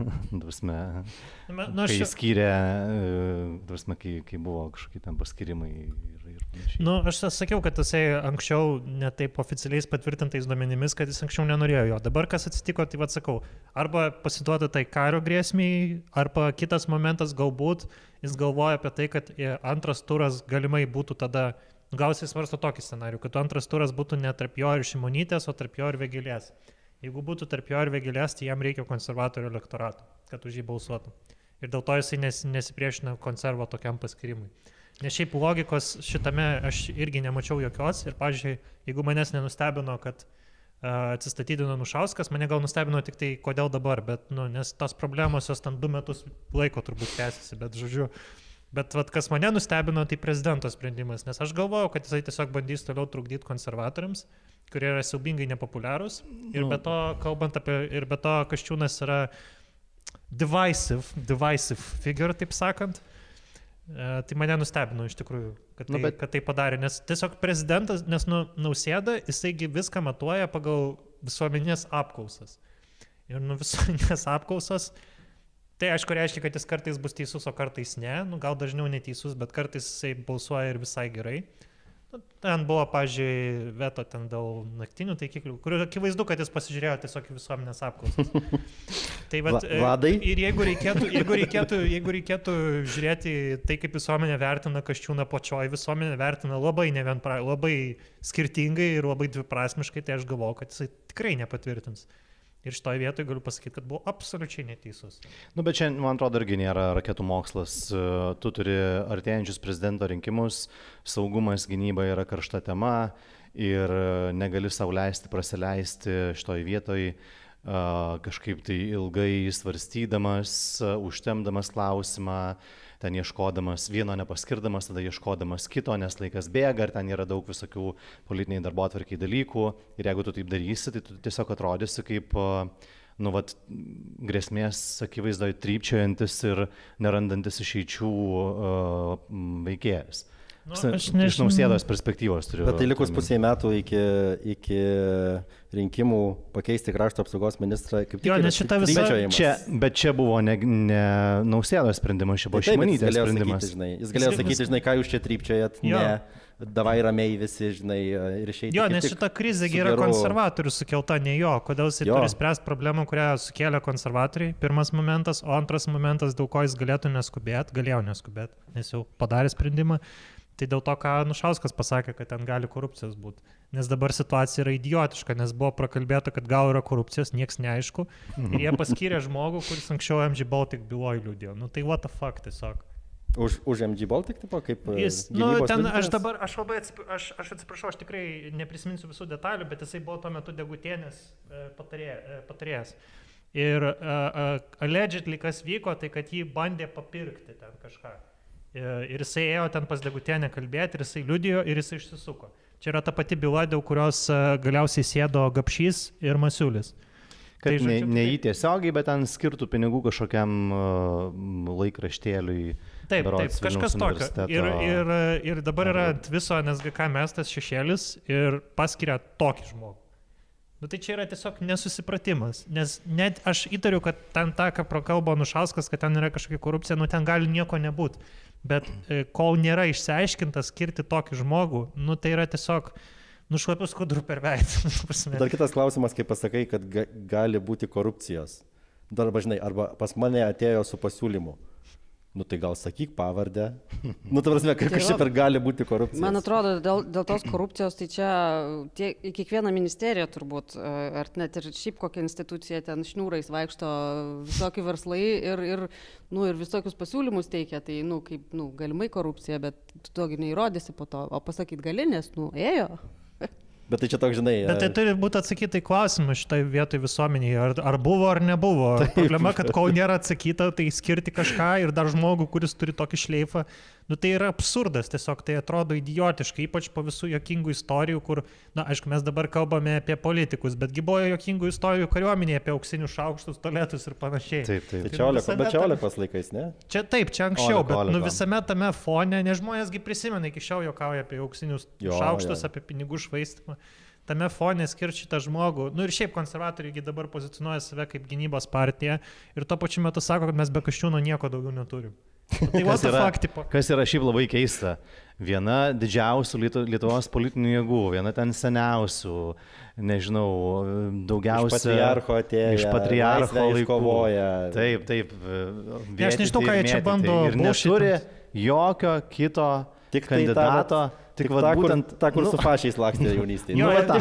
kai skyrė, kai buvo kažkokie ten paskirimai ir panašiai. Nu, aš sakiau, kad jisai anksčiau netaip oficialiais patvirtintais duomenimis, kad jis anksčiau nenorėjo jo. Dabar kas atsitiko, tai atsakau, arba pasiduoda tai karo grėsmiai, arba kitas momentas galbūt jis galvoja apie tai, kad antras turas galimai būtų tada, gal jis svarsto tokį scenarių, kad antras turas būtų ne tarp jo ir Šimonytės, o tarp jo ir Vėgėlės. Jeigu būtų tarp jo ir Vėgėlės, tai jam reikia konservatorių elektorato, kad už jį balsuotų. Ir dėl to jisai nesipriešina konservo tokiam paskirimui. Nes šiaip logikos šitame aš irgi nemačiau jokios ir, pavyzdžiui, jeigu manęs nenustebino, kad atsistatydino Anušauskas, mane gal nustebino tik tai, kodėl dabar, bet, nes tos problemos jos ten 2 metus laiko turbūt tęsiasi, bet žodžiu. Bet kas mane nustebino, tai prezidento sprendimas, nes aš galvojau, kad jisai tiesiog bandys toliau trukdyti konservatoriams, kurie yra siaubingai nepopuliarūs. Ir be to, kalbant apie, ir be to Kasčiūnas yra divisive figure, taip sakant. Tai mane nustebino iš tikrųjų, kad tai padarė, nes tiesiog prezidentas, nes Nausėda, jisaigi viską matuoja pagal visuomenės apklausas. Ir visuomenės apklausas, tai aišku reiškia, kad jis kartais bus teisus, o kartais ne, gal dažniau neteisus, bet kartais jisai balsuoja ir visai gerai. Ten buvo, pažiūrėjau, veto ten dėl naktinių taikiklių, kur akivaizdu, kad jis pasižiūrėjo tiesiog į visuomenės apklausas. Tai Vladai? Ir jeigu reikėtų žiūrėti tai, kaip visuomenė vertina Kasčiūną plačioji, visuomenė vertina labai skirtingai ir labai dviprasmiškai, tai aš galvoju, kad jisai tikrai nepatvirtins. Ir šitoje vietoje galiu pasakyti, kad buvo absoliučiai neteisus. Bet čia, man atrodo, irgi nėra raketų mokslas. Tu turi artėjančius prezidento rinkimus, saugumas, gynyba yra karšta tema ir negali sau leisti prasileisti šitoje vietoje kažkaip tai ilgai svarstydamas, užtemdamas klausimą, ten ieškodamas vieno nepaskirdamas, tada ieškodamas kito, nes laikas bėga ir ten yra daug visokių politiniai darbotvarkiai dalykų. Ir jeigu tu taip darysi, tai tu tiesiog atrodysi kaip grėsmės akivaizdoje trypčiojantis ir nerandantis išeičių veikėjas. Iš Nausėdos perspektyvos turiu. Bet tai likus pusėje metų iki rinkimų pakeisti krašto apsaugos ministrą, kaip tik bet čia buvo ne Nausėdos sprendimas, čia buvo Šimonytės sprendimas. Jis galėjo sakyti, žinai, ką jūs čia trypčiojat, davai ramiai visi, žinai, ir išeiti. Jo, nes šita krizė yra konservatorių sukelta, ne jo. Kodėl jis turi spręsti problemą, kurią sukėlė konservatoriai, pirmas momentas, o antras momentas, dėl ko jis galėjo neskubėti, nes jau padarė sprendimą. Tai dėl to, ką Anušauskas pasakė, kad ten gali korupcijos būti. Nes dabar situacija yra idiotiška, nes buvo prakalbėta, kad gal yra korupcijos, nieks neaišku. Ir jie paskyrė žmogų, kuris anksčiau MG Baltic byloje liūdėjo. Nu tai what the fuck tiesiog. Už MG Baltic, tipo, kaip ten aš atsiprašau, aš tikrai neprisiminsiu visų detalių, bet jisai buvo tuo metu Degutienės patarėjas. Ir allegedly kas vyko, tai kad jį bandė papirkti ten kažką. Ir jisai ėjo ten pas Degutienę kalbėti, ir jisai liudijo, ir jisai išsisuko. Čia yra ta pati byla, dėl kurios galiausiai sėdo Gapšys ir Masiulis. Kad tai, ne jį tiesiogiai, bet ten skirtų pinigų kažkokiam laikraštėliui. Taip, kažkas tokio. Ir dabar yra ant viso NSGK mestas šešėlis ir paskiria tokį žmogų. Nu tai čia yra tiesiog nesusipratimas, nes net aš įtariu, kad ten tą, ką prakalbo Anušauskas, kad ten yra kažkokia korupcija, nu ten gali nieko nebūti. Bet kol nėra išsiaiškinta skirti tokį žmogų, nu tai yra tiesiog nušlapius kudrų per veidą. Dar kitas klausimas, kai pasakai, kad gali būti korupcijos. Dar žinai, arba pas mane atėjo su pasiūlymu. Nu tai gal sakyk pavardę. Nu ta prasme, kas čia per gali būti korupcija. Man atrodo, dėl tos korupcijos, tai čia į kiekvieną ministeriją turbūt, ar net ir šiaip kokią instituciją ten šniūrais vaikšto visokie verslai ir visokius pasiūlymus teikia, tai kaip galimai korupcija, bet tu togi neįrodysi po to, o pasakyt gali, nes ėjo. Bet tai čia toks, žinai... Bet tai turi būti atsakyti į klausimą šitai vietoj visuomeniai, ar buvo ar nebuvo. Problema, kad kol nėra atsakyta, tai skirti kažką ir dar žmogų, kuris turi tokį šleifą. Nu tai yra absurdas, tiesiog tai atrodo idiotiškai, ypač po visų jokingų istorijų, kur, aišku, mes dabar kalbame apie politikus, betgi buvo jokingų istorijų kariuomenėje apie auksinius šaukštus, tualetus ir panašiai. Taip. Tai čia Olekos laikais, ne? Čia anksčiau, bet visame tame fone, nes žmonėsgi prisimena, iki šiol juokauja apie auksinius šaukštus, apie pinigų švaistimą. Tame fone skirti šitą žmogų, ir šiaip konservatoriai dabar pozicionuoja save kaip gynybos partija ir tuo pačiu metu sako, kad mes be Kasčiūno nieko daugiau neturim. Tai kas yra šiaip labai keista. Viena didžiausių Lietuvos politinių jėgų, viena ten seniausių, nežinau, daugiausia... Iš patriarcho laikų kovoja. Taip. Aš nežinau, ką jie čia bando. Ir neturi jokio kito kandidato. Tik būtent ta, kur su fašiais lakstė jaunystėje.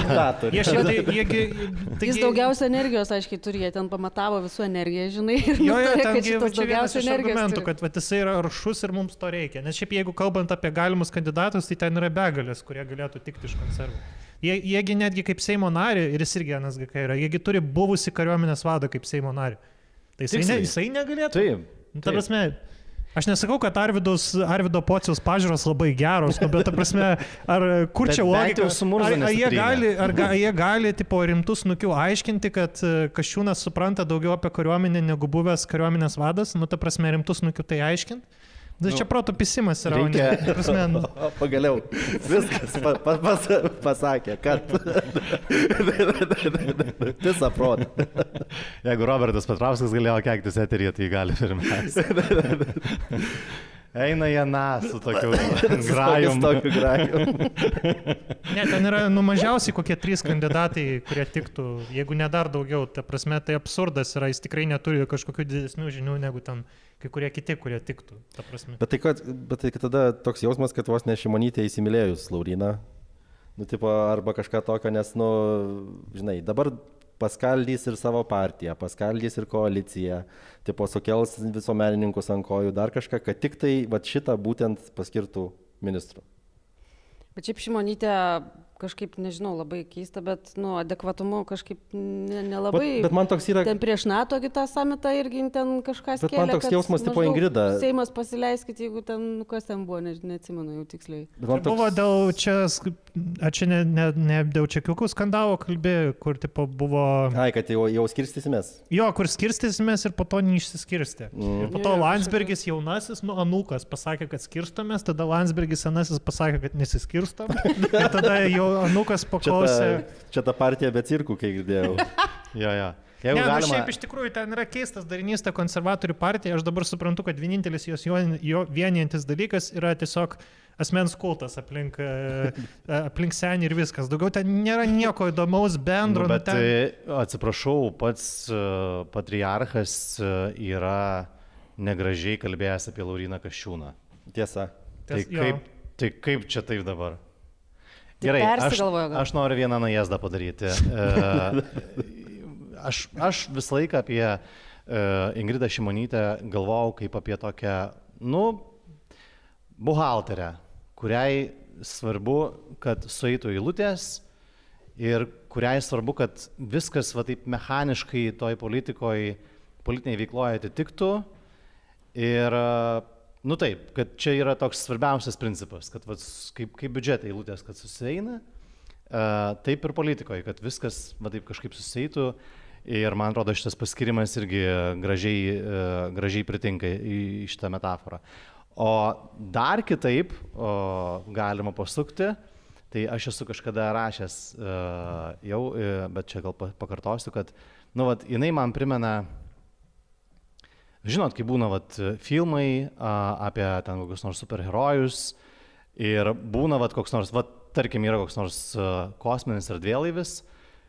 Jis daugiausia energijos, aiškiai, turi, jie ten pamatavo visų energiją, žinai. Ten čia vienas iš argumentų, kad jisai yra aršus ir mums to reikia. Nes šiaip jeigu kalbant apie galimus kandidatus, tai ten yra begalės, kurie galėtų tikti iš konservų. Jiegi netgi kaip Seimo narį, ir jis irgi NSGK yra, jiegi turi buvusi kariuomenės vadą kaip Seimo narį. Tai jisai negalėtų. Ta prasme, aš nesakau, kad Arvydo Pociaus pažiūros labai geros, bet ta prasme, kur čia logika? Ar jie gali tipo rimtus nukių aiškinti, kad Kasčiūnas supranta daugiau apie kariuomenę negu buvęs kariuomenės vadas, ta prasme, rimtus nukių tai aiškinti? Čia proto pisimas yra. Pagaliau, viskas pasakė, kad visą protą. Jeigu Robertas Petrauskas galėjo keiktis eteryje, tai gali ir mes. Eina Jana su tokiu grajum. Tokiu grajum. Ne, ten yra mažiausiai kokie 3 kandidatai, kurie tiktų, jeigu ne dar daugiau. Ta prasme, tai absurdas yra, jis tikrai neturi kažkokių didesnių žinių negu ten kai kurie kiti, kurie tiktų. Ta prasme. Bet tai tada toks jausmas, kad vos ne Šimonytė įsimylėjus Lauryną. Nu, tipo, arba kažką tokio, nes, nu, žinai, dabar paskaldys ir savo partiją, paskaldys ir koaliciją, tipo, sukels visuomenininkus ant kojų, dar kažką, kad tik tai vat, šitą būtent paskirtų ministru. Bet šiaip Šimonytė kažkaip, nežinau, labai keista, bet, nu, adekvatumu kažkaip nelabai. Bet man toks yra... Ten prieš NATO tą samitą irgi ten kažką skėlė. Bet man toks jausmas, tipo Ingrida. Seimas pasileiskit, jeigu ten, nu, kas ten buvo, neatsimenu jau tiksliai. Toks... Buvo dėl čia ne dėl čekiukų skandalo kalbė, kur, tipo, buvo... Ai, kad jau skirstysimės. Jo, kur skirstysimės ir po to neišsiskirstė. Ir po to Landsbergis jaunasis, nu, anūkas pasakė, kad skirstomės, tada Landsbergis senasis pasakė, kad nesiskirstom. Ir tada jau anūkas paklausė. Čia ta partija be cirkų, kai girdėjau. Jo. Ne, galima... šiaip iš tikrųjų ten yra keistas darinys ta konservatorių partija. Aš dabar suprantu, kad vienintelis jos vienijantis dalykas yra tiesiog asmens kultas aplink senį ir viskas. Daugiau ten nėra nieko įdomaus bendro. Nu, bet atsiprašau, pats patriarchas yra negražiai kalbėjęs apie Lauryną Kasčiūną. Tiesa. Tai kaip čia taip dabar? Gerai, aš noriu vieną najezdą padaryti. Aš visą laiką apie Ingridą Šimonytę galvojau kaip apie tokią, nu, buhalterę, kuriai svarbu, kad sueitų eilutės ir kuriai svarbu, kad viskas va taip mechaniškai toj politiniai veikloje atitiktų. Ir nu taip, kad čia yra toks svarbiausias principas, kad va, kaip biudžetai eilutės, kad susieina, taip ir politikoje, kad viskas va, taip kažkaip suseitų. Ir man atrodo, šitas paskirimas irgi gražiai pritinka į šitą metaforą. O dar kitaip galima pasukti, tai aš esu kažkada rašęs jau, bet čia gal pakartosiu, kad nu, vat, jinai man primena, žinot, kai būna vat, filmai apie ten kokius nors superherojus ir būna vat, koks nors, vat, tarkim, yra koks nors kosminis erdvėlaivis,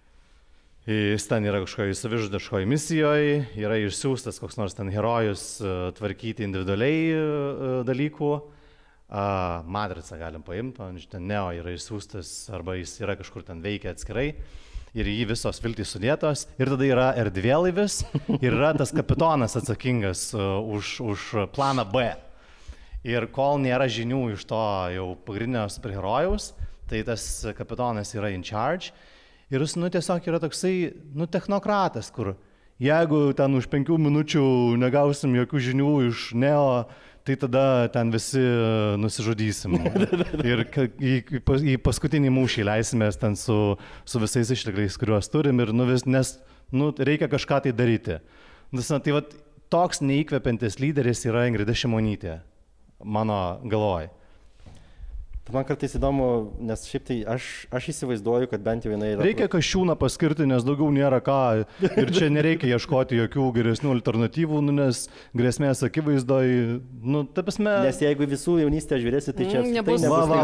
jis ten yra kažkoje savižudiškoje misijoje, yra išsiųstas koks nors ten herojus tvarkyti individualiai dalykų. Matricą galim paimti, ten Neo yra išsiųstas arba jis yra kažkur ten veikia atskirai ir jį visos viltys sudėtos ir tada yra erdvėlaivis ir yra tas kapitonas atsakingas už planą B. Ir kol nėra žinių iš to jau pagrindinio superherojaus, tai tas kapitonas yra in charge. Ir jis, nu, tiesiog yra toksai, nu, technokratas, kur jeigu ten už 5 minučių negausim jokių žinių iš Neo, tai tada ten visi nusižudysim. Ir į paskutinį mūšį leisimės ten su visais ištekliais, kuriuos turim, ir, nu, nes nu, reikia kažką tai daryti. Tai va, toks neįkvepiantis lyderis yra Ingrida Šimonytė, mano galvoj. Man kartais įdomu, nes šiaip tai aš įsivaizduoju, kad bent jau jinai yra... Reikia Kasčiūną paskirti, nes daugiau nėra ką ir čia nereikia ieškoti jokių geresnių alternatyvų, nu, nes grėsmės akivaizdoj, nu, ta prasme... Nes jeigu visų jaunystę žiūrėsi, tai čia nebus.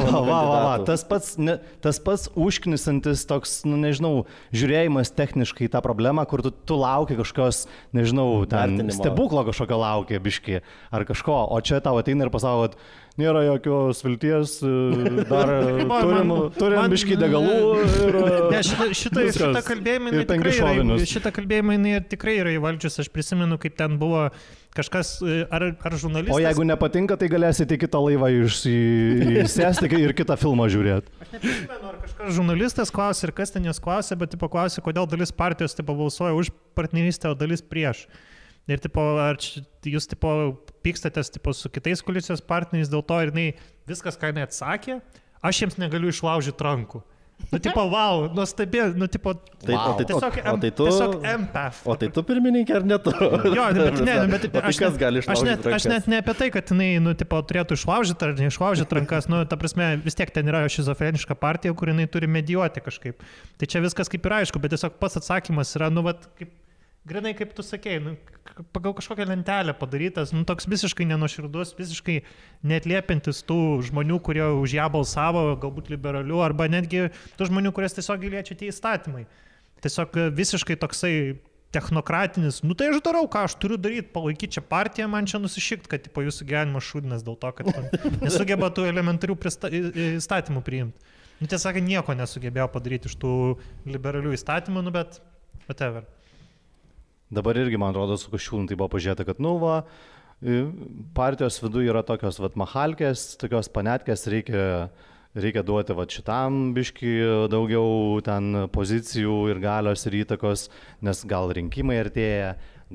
Tas pats užknisantis toks, nu, nežinau, žiūrėjimas techniškai tą problemą, kur tu lauki kažkokios, nežinau, ten stebuklo kažkokio laukia biški ar kažko, o čia tau ateina ir pasako, kad nėra jokios vilties, dar turim biškį degalų. Šitą kalbėjimą jinai tikrai yra įvaldžius. Aš prisimenu, kaip ten buvo kažkas, ar žurnalistas. O jeigu nepatinka, tai galėsite kitą laivą įsėsti ir kitą filmą žiūrėti. Aš neprisimenu, ar kažkas žurnalistas klausė ir kas ten jos klausė, bet paklausė, kodėl dalis partijos balsuoja už partnerystę, o dalis prieš. Ir ar jūs pykstatės su kitais koalicijos partneriais dėl to ir viskas, ką jinai atsakė, aš jiems negaliu išlaužyti rankų. Nu, wow, nuostabi, nu, tiesiog empath. O tai tu pirmininkė ar ne tu? Jo, bet kas gali išlaužyti rankas? Aš net ne apie tai, kad jinai, nu, turėtų išlaužyti ar neišlaužyti rankas, nu, ta prasme, vis tiek ten yra šizofreniška partija, kur jinai turi medijuoti kažkaip. Tai čia viskas kaip ir aišku, bet tiesiog pats atsakymas yra, nu, vat, kaip grinai kaip tu sakei, nu, pagal kažkokią lentelę padarytas, nu, toks visiškai nenuoširdus, visiškai neatliepintis tų žmonių, kurie už ją balsavo, galbūt liberalių, arba netgi tų žmonių, kurias tiesiog liečia tie įstatymai. Tiesiog visiškai toksai technokratinis, nu tai aš darau, ką aš turiu daryti, palaikyti čia partiją, man čia nusišikt, kad po jūsų gyvenimo šūdinas dėl to, kad nesugeba tų elementarių įstatymų priimti. Nu tiesiog nieko nesugebėjo padaryti iš tų liberalių įstatymų, nu bet whatever. Dabar irgi, man atrodo, su Kasčiūnu tai buvo pažiūrėta, kad, nu va, partijos viduje yra tokios, vat, mahalkės, tokios panetkės, reikia duoti vat šitam biškį daugiau ten pozicijų ir galios ir įtakos, nes gal rinkimai artėja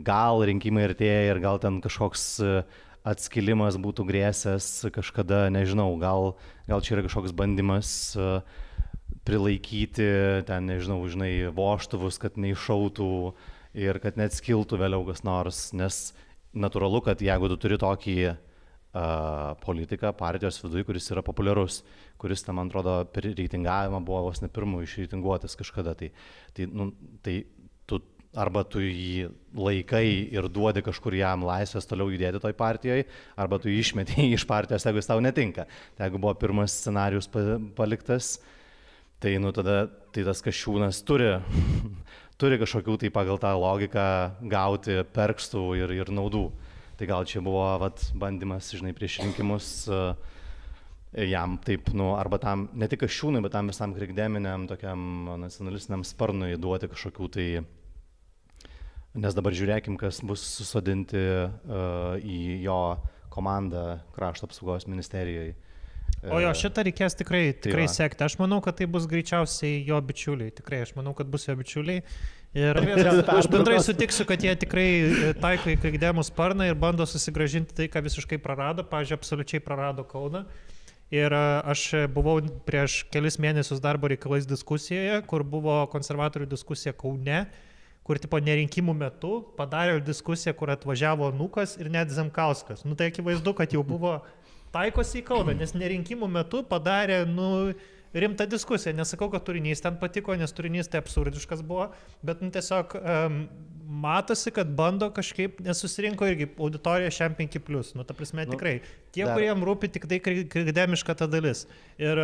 ir gal ten kažkoks atskilimas būtų grėsęs kažkada, nežinau, gal čia yra kažkoks bandymas prilaikyti ten, nežinau, voštuvus, kad neiššautų ir kad net skiltų vėliau kas nors, nes natūralu, kad jeigu tu turi tokį politiką partijos viduje, kuris yra populiarus, kuris, man atrodo, per reitingavimą buvo vos ne pirmų išreitinguotas kažkada, tai tu arba tu jį laikai ir duodi kažkur jam laisvės toliau judėti toj partijoje, arba tu jį išmeti iš partijos, jeigu jis tau netinka. Tai jeigu buvo pirmas scenarius paliktas, tai tada tas Kasčiūnas turi kažkokių tai pagal tą logiką gauti perkstų ir naudų. Tai gal čia buvo bandymas, prieš rinkimus jam taip, arba tam, ne tik Kasčiūnui, bet tam visam krikdeminiam, tokiam nacionalistiniam sparnui duoti kažkokių tai, nes dabar žiūrėkim, kas bus susodinti į jo komandą krašto apsaugos ministerijoje. O jo, šitą reikės tikrai sekti. Aš manau, kad tai bus greičiausiai jo bičiuliai. Tikrai, aš manau, kad bus jo bičiuliai. Ir aš bendrai sutiksiu, kad jie tikrai taiko į krikdemų sparną ir bando susigrąžinti tai, ką visiškai prarado. Pavyzdžiui, absoliučiai prarado Kauną. Ir aš buvau prieš kelis mėnesius darbo reikalais diskusijoje, kur buvo konservatorių diskusija Kaune, kur tipo nerinkimų metu padarė diskusiją, kur atvažiavo Nukas ir net Zemkauskas. Nu tai akivaizdu, kad jau buvo taikosi į Kauną, nes nerinkimų metu padarė rimtą diskusiją. Nesakau, kad turinys ten patiko, nes turinys tai absurdiškas buvo, bet tiesiog matosi, kad bando kažkaip, nes susirinko irgi auditorija šiam 5+. Ta prasme tikrai. Tie, kuriem rūpi tik tai krikdemiška ta dalis. Ir,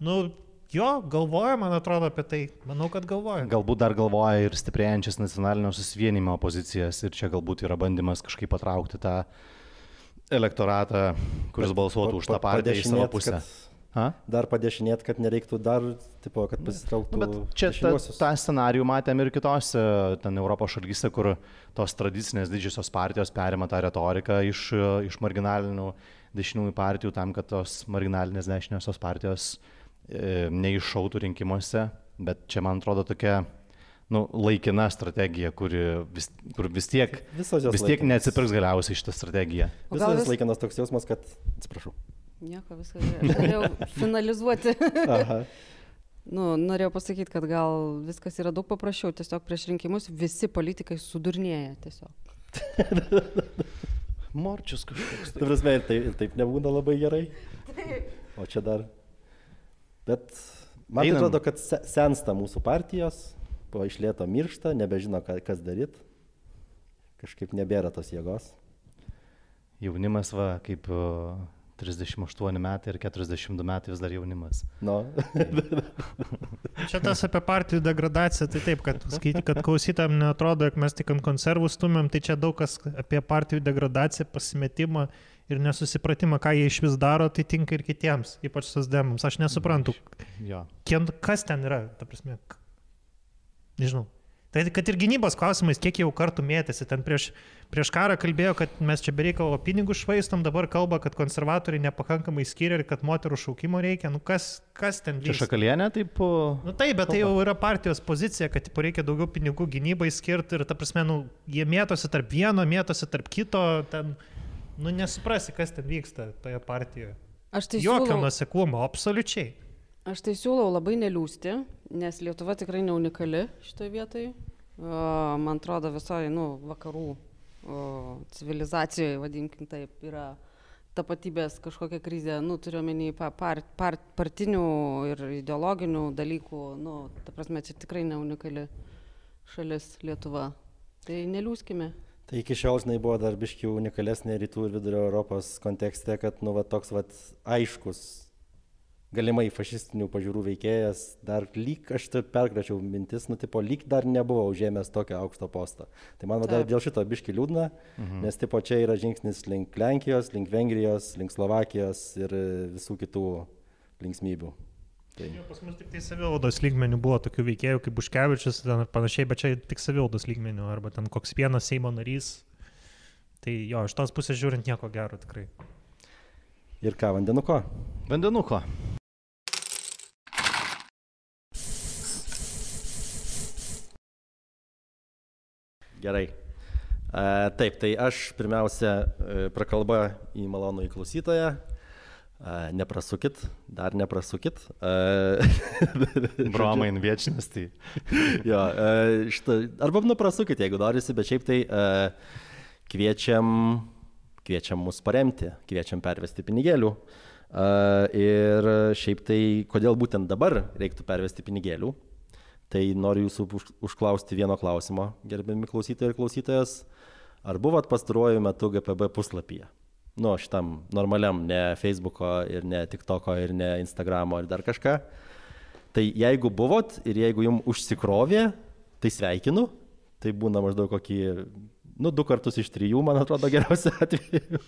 jo, galvoja, man atrodo, apie tai. Manau, kad galvoja. Galbūt dar galvoja ir stiprėjančias nacionalinio susivienimo pozicijas ir čia galbūt yra bandymas kažkaip patraukti tą elektoratą, kuris balsuotų už tą partiją į savo pusę. Dar padešinėt, kad nereiktų dar, kad pasitrauktų. Bet čia tą scenarijų matėm ir kitose ten Europos šalyse, kur tos tradicinės didžiosios partijos perima tą retoriką iš marginalinių dešiniųjų partijų tam, kad tos marginalinės dešiniosios partijos neiššautų rinkimuose. Bet čia, man atrodo, tokia laikina strategija, kur vis tiek neatsipirks galiausiai šitą strategiją. Visas laikinas toks jausmas, kad... Atsiprašau. Nieko, viskas. Aš norėjau finalizuoti. Aha. Norėjau pasakyti, kad gal viskas yra daug paprasčiau. Tiesiog prieš rinkimus visi politikai sudurnėja tiesiog. Morčius kažkoks. Tai prasme, ir taip nebūna labai gerai. O čia dar... Bet man atrodo, kad sensta mūsų partijos, po išlėto miršta, nebežino, kas daryti. Kažkaip nebėra tos jėgos. Jaunimas kaip 38 metai ir 42 metai vis dar jaunimas. Čia tas apie partijų degradaciją, tai taip, kad klausytam neatrodo, jog mes tik ant konservų stumėm, tai čia daug kas apie partijų degradaciją, pasimetimą ir nesusipratimą, ką jie iš vis daro, tai tinka ir kitiems, ypač socdemams. Aš nesuprantu, kas ten yra, ta prasme. Nežinau. Tai kad ir gynybos klausimais, kiek jau kartų mėtėsi, ten prieš karą kalbėjo, kad mes čia bereikalo pinigus švaistom, dabar kalba, kad konservatoriai nepakankamai skiria ir kad moterų šaukimo reikia. Kas ten vyksta? Čia Šakalienė taip... Taip, bet tai jau yra partijos pozicija, kad reikia daugiau pinigų gynybai skirti ir ta prasme, jie mėtosi tarp vieno, mėtosi tarp kito, ten, nesuprasi, kas ten vyksta toje partijoje. Jokio nuoseklumo, absoliučiai. Aš tai siūlau labai neliūsti, nes Lietuva tikrai ne unikali šitoje vietoje. Man atrodo, visoje vakarų civilizacijoje, vadinkim taip, yra tapatybės kažkokia krizė, turiu omeny partinių ir ideologinių dalykų. Ta prasme, čia tikrai ne unikali šalis Lietuva. Tai neliūskime. Tai iki šiol, žinai, buvo dar biškių unikalesnė rytų ir vidurio Europos kontekste, kad, nu, va, toks, va, aiškus, galimai fašistinių pažiūrų veikėjas, dar lyg, aš tai perkračiau mintis, nu, tipo, lyg dar nebuvo užėmęs tokio aukšto posto. Tai man vadai dėl šito biški liūdna, nes, tipo, čia yra žingsnis link Lenkijos, link Vengrijos, link Slovakijos ir visų kitų linksmybių. Tai. Pas mus tik tai savivaldos lygmenių buvo tokių veikėjų kaip Buškevičius ir panašiai, bet čia tik savivaldos lygmenių, arba ten koks vienas Seimo narys. Tai jo, iš tos pusės žiūrint nieko gero tikrai. Ir ką, vandenuko? Vandenuko. Gerai. Taip, tai aš pirmiausia prakalba į malonų į klausytoją. Neprasukit, dar neprasukit. Bromain viečinės, tai. Jo, arba nuprasukit, jeigu norisi, bet šiaip tai kviečiam mus paremti, kviečiam pervesti pinigėlių. Ir šiaip tai, kodėl būtent dabar reiktų pervesti pinigėlių, tai noriu jūsų užklausti vieno klausimo, gerbiami klausytojai ir klausytojas. Ar buvot pastaruoju metu GPB puslapyje? Nu, šitam normaliam, ne Facebooko ir ne TikToko ir ne Instagramo ir dar kažką. Tai jeigu buvot ir jeigu jums užsikrovė, tai sveikinu. Tai būna maždaug kokį, 2 kartus iš 3, man atrodo, geriausia atveju.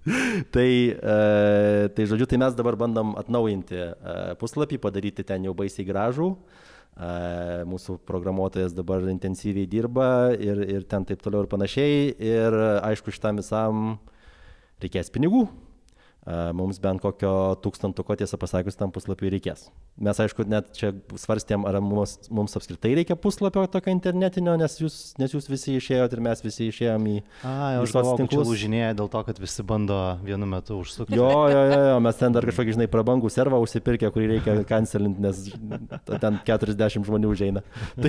Tai žodžiu, tai mes dabar bandom atnaujinti puslapį, padaryti ten jau baisiai gražų. Mūsų programuotojas dabar intensyviai dirba ir ten taip toliau ir panašiai. Ir aišku, šitam visam reikės pinigų. Mums bent kokio 1000, tiesą pasakius, tam puslapiui reikės. Mes, aišku, net čia svarstėm, ar mums apskritai reikia puslapio tokio internetinio, nes jūs visi išėjot ir mes visi išėjom į visos tinklus. Lūžinėja dėl to, kad visi bando vienu metu užsukti. Jo, mes ten dar kažkokį, žinai, prabangų servą užsipirkę, kurį reikia cancelinti, nes ten 40 žmonių užeina.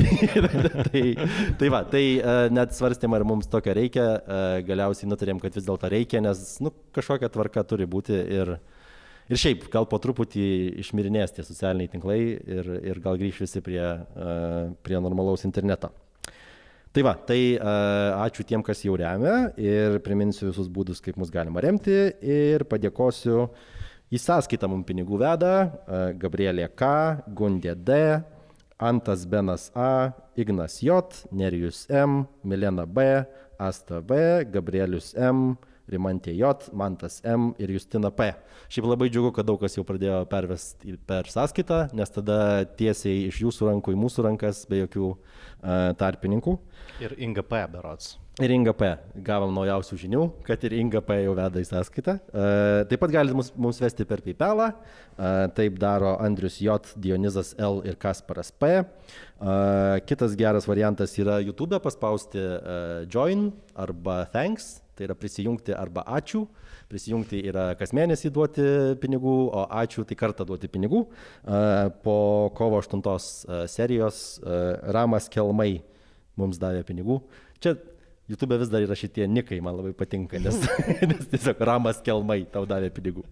Tai net svarstėm, ar mums tokio reikia. Galiausiai nutarėm, kad vis dėlto reikia, nes kažkokia tvarka turi būti. Ir šiaip, gal po truputį išmirinės tie socialiniai tinklai ir gal grįš visi prie normalaus interneto. Tai ačiū tiem, kas jau remia ir priminsiu visus būdus, kaip mus galima remti ir padėkosiu į sąskaitą mums pinigų veda Gabrielė K, Gundė D, Antas Benas A, Ignas J, Nerijus M, Milena B, Asta B, Gabrielius M, Rimantė J, Mantas M ir Justina P. Šiaip labai džiugu, kad daug kas jau pradėjo pervesti per sąskaitą, nes tada tiesiai iš jūsų rankų į mūsų rankas be jokių tarpininkų. Ir Inga P berods. Ir Inga P. Gavom naujausių žinių, kad ir Inga P jau veda į sąskaitą. Taip pat galite mums vesti per PayPalą. Taip daro Andrius J, Dionizas L ir Kasparas P. Kitas geras variantas yra YouTube paspausti Join arba Thanks. Tai yra prisijungti arba ačiū. Prisijungti yra kas mėnesį duoti pinigų, o ačiū tai kartą duoti pinigų. Po kovo 8 serijos Ramas Kelmai mums davė pinigų. Čia YouTube vis dar yra šitie nikai, man labai patinka, nes tiesiog Ramas Kelmai tau davė pinigų.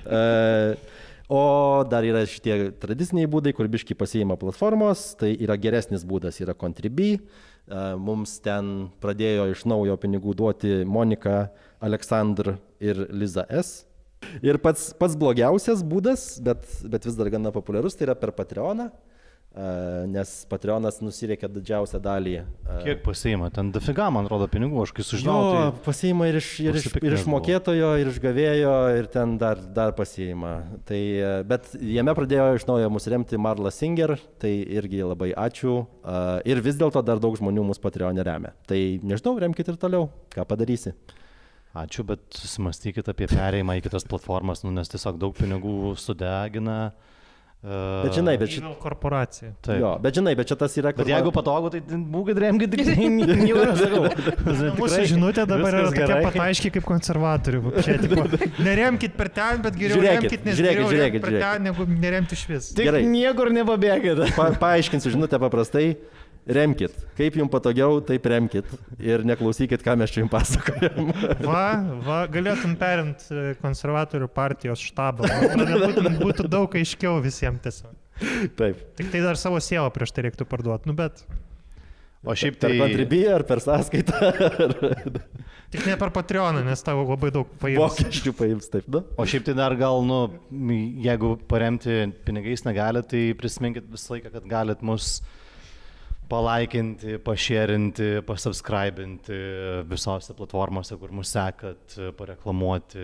O dar yra šitie tradiciniai būdai, kur biški pasiima platformos, tai yra geresnis būdas, yra Contribui. Mums ten pradėjo iš naujo pinigų duoti Monika, Aleksandr ir Liza S. Ir pats blogiausias būdas, bet vis dar gana populiarus, tai yra per Patreoną. Nes Patreonas nusiriekia didžiausią dalį. Kiek pasiima? Ten dafiga, man rodo, pinigų, aš kai sužinau. Jo, pasiima ir iš mokėtojo, ir iš gavėjo, ir ten dar pasiima. Tai, bet jame pradėjo iš naujo mus remti Marla Singer, tai irgi labai ačiū. Ir vis dėlto dar daug žmonių mūsų Patreonė remia. Tai nežinau, remkit ir toliau, ką padarysi. Ačiū, bet susimastykit apie perėjimą į kitas platformas, nes tiesiog daug pinigų sudegina. Bet žinai, korporacija. Jo, bet žinai, bet čia tas yra... Bet jeigu patogu, tai būkit remkit tik Mūsų žinutė dabar yra tokia pat aiškiai kaip konservatorių. Neremkit per ten, bet geriau remkit, nes geriau remkit per ten, negu neremti iš vis. Tik niekur nepabėgit. Paaiškinsiu žinutę paprastai. Remkit. Kaip jums patogiau, taip remkit. Ir neklausykit, ką mes čia jums pasakojam. Galėtum perimti konservatorių partijos štabą. Būtų daug aiškiau visiems tiesiog. Taip. Tik tai dar savo sielą prieš tai reiktų parduoti, bet... O šiaip Per tai... kontribiją ar per sąskaitą? Tik ne per Patreoną, nes tavo labai daug paims. Mokesčių paims, taip, nu? O šiaip tai dar gal, nu, jeigu paremti pinigais negali, tai prisiminkit visą laiką, kad galit mus palaikinti, pašėrinti, pasubscribinti visose platformose, kur mus sekat, pareklamuoti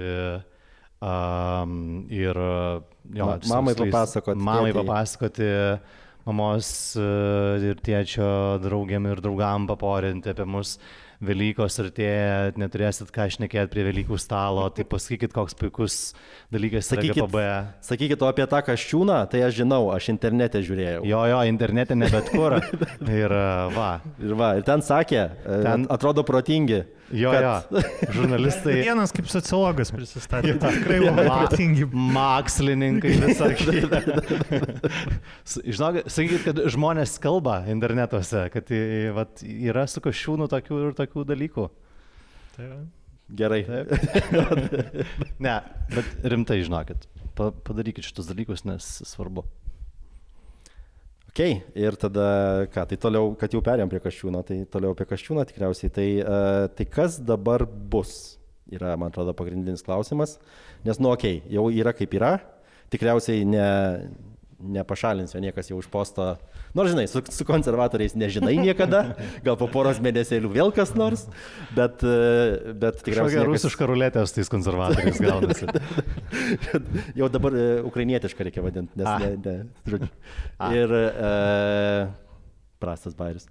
ir jo, Mamai papasakoti. Mamai papasakoti, mamos ir tėčio draugiam ir draugam paporinti apie mus. Velykos artėja, neturėsit ką šnekėti prie Velykų stalo, tai pasakykit, koks puikus dalykas yra GPB. Sakykit, o apie tą Kasčiūną, tai aš žinau, aš internete žiūrėjau. Jo, internete ne bet kur. Ir va. Ir ten sakė, atrodo protingi. Jo, žurnalistai. Vienas kaip sociologas prisistatė, tikrai labai protingi. Mokslininkai visą kitą. Žinokit, sakykit, kad žmonės kalba internetuose, kad vat, yra su Kasčiūnu tokių ir tokių dalykų. Tai gerai. Ne, bet rimtai žinokit, padarykit šitus dalykus, nes svarbu. Okay, ir tada, tai toliau, kad jau perėjom prie Kasčiūno, tai toliau apie Kasčiūną tikriausiai. Tai kas dabar bus, yra, man atrodo, pagrindinis klausimas. Nes, jau yra kaip yra, tikriausiai nepašalins jo niekas jau už posto. Nors, žinai, su konservatoriais nežinai niekada, gal po poros mėnesėlių vėl kas nors, bet tikriausiai... Kažkokia rusiška ruletė su tais konservatoriais gaunasi. Jau dabar ukrainietišką reikia vadinti, nes ir prastas bairis.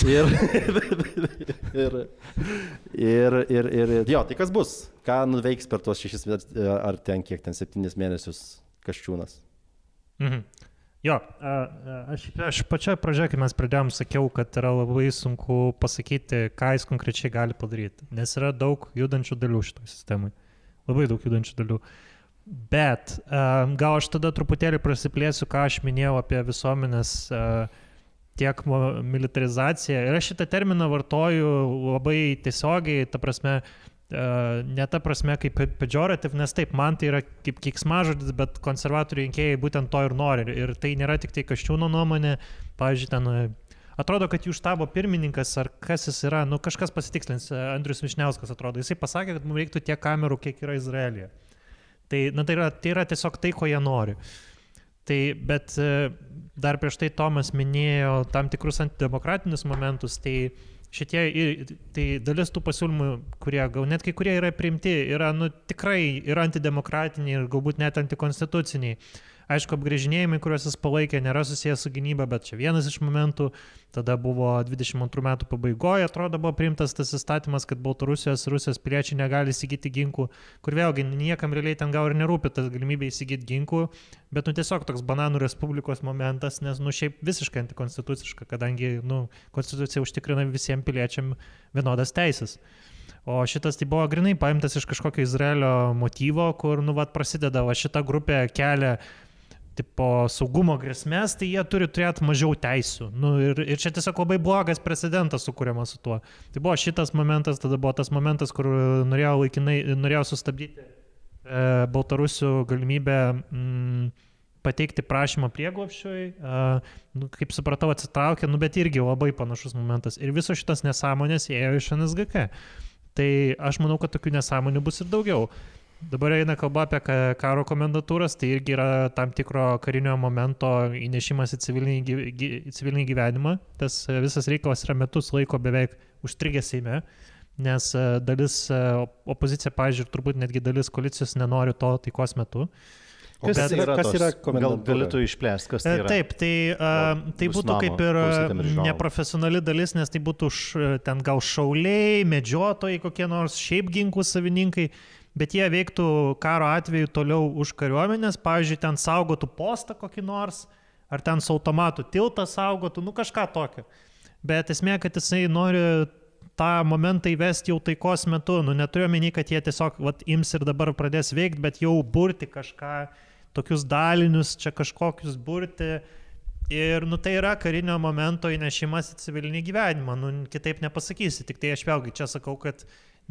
Ir jo, tai kas bus? Ką nuveiks per tuos 6 ar ten kiek, 7 mėnesius Kasčiūnas? Jo, aš pačioje pradžioje, kai mes pradėjom, sakiau, kad yra labai sunku pasakyti, ką jis konkrečiai gali padaryti, nes yra daug judančių dalių šitoj sistemai. Labai daug judančių dalių. Bet gal aš tada truputėlį prasiplėsiu, ką aš minėjau apie visuomenės tiek militarizaciją. Ir aš šitą terminą vartoju labai tiesiogiai, ta prasme, ne ta prasme kaip pejorative, nes taip, man tai yra kaip keiksmažodis, bet konservatorių rinkėjai būtent to ir nori. Ir tai nėra tik tai Kasčiūno nuomonė. Pavyzdžiui, ten atrodo, kad jų štabo pirmininkas ar kas jis yra, kažkas pasitikslins, Andrius Vyšniauskas atrodo, jisai pasakė, kad mums reiktų tiek kamerų, kiek yra Izraelyje. Tai yra tiesiog tai, ko jie nori. Tai, bet dar prieš tai Tomas minėjo tam tikrus antidemokratinius momentus, tai dalis tų pasiūlymų, kurie gal net kai kurie yra priimti, yra tikrai yra antidemokratiniai ir galbūt net antikonstituciniai. Aišku, apgrėžinėjimai, kuriuos jis palaikė, nėra susijęs su gynyba, bet čia vienas iš momentų. Tada buvo 22 metų pabaigoje, atrodo, buvo priimtas tas įstatymas, kad Baltarusijos ir Rusijos piliečiai negali įsigyti ginklų, kur vėlgi niekam realiai ten gal ir nerūpi tas galimybė įsigyti ginklų, bet tiesiog toks bananų respublikos momentas, nes šiaip visiškai antikonstituciška, kadangi konstitucija užtikrina visiems piliečiam vienodas teisės. O šitas tai buvo grinai paimtas iš kažkokio Izraelio motyvo, kur prasideda šita grupė kelia tipo saugumo grėsmės, tai jie turi turėti mažiau teisių. Ir čia tiesiog labai blogas precedentas sukūriamas su tuo. Tai buvo šitas momentas, tada buvo tas momentas, kur norėjau sustabdyti Baltarusių galimybę pateikti prašymą prieglobsčiui. Kaip supratau, atsitraukė, bet irgi labai panašus momentas. Ir visos šitas nesąmonės ėjo iš NSGK. Tai aš manau, kad tokių nesąmonių bus ir daugiau. Dabar eina kalba apie karo komendatūras, tai irgi yra tam tikro karinio momento įnešimas į civilinį gyvenimą. Tas visas reikalas yra metus laiko beveik užstrigęs Seime, nes dalis opozicija, pavyzdžiui, turbūt netgi dalis koalicijos nenori to taikos metu. Kas yra komendatūra? Gal galėtų išplėsti, kas tai yra? Taip, tai būtų kaip ir neprofesionali dalis, nes tai būtų ten gal šauliai, medžiotojai, kokie nors šiaip ginklų savininkai, bet jie veiktų karo atveju toliau už kariuomenės, pavyzdžiui, ten saugotų postą kokį nors, ar ten su automatu tiltą saugotų, kažką tokio. Bet esmė, kad jisai nori tą momentą įvesti jau taikos metu, neturiu omeny, kad jie tiesiog ims ir dabar pradės veikti, bet jau burti kažką, tokius dalinius, čia kažkokius burti. Ir tai yra karinio momento įnešimas į civilinį gyvenimą, kitaip nepasakysi, tik tai aš vėlgi čia sakau, kad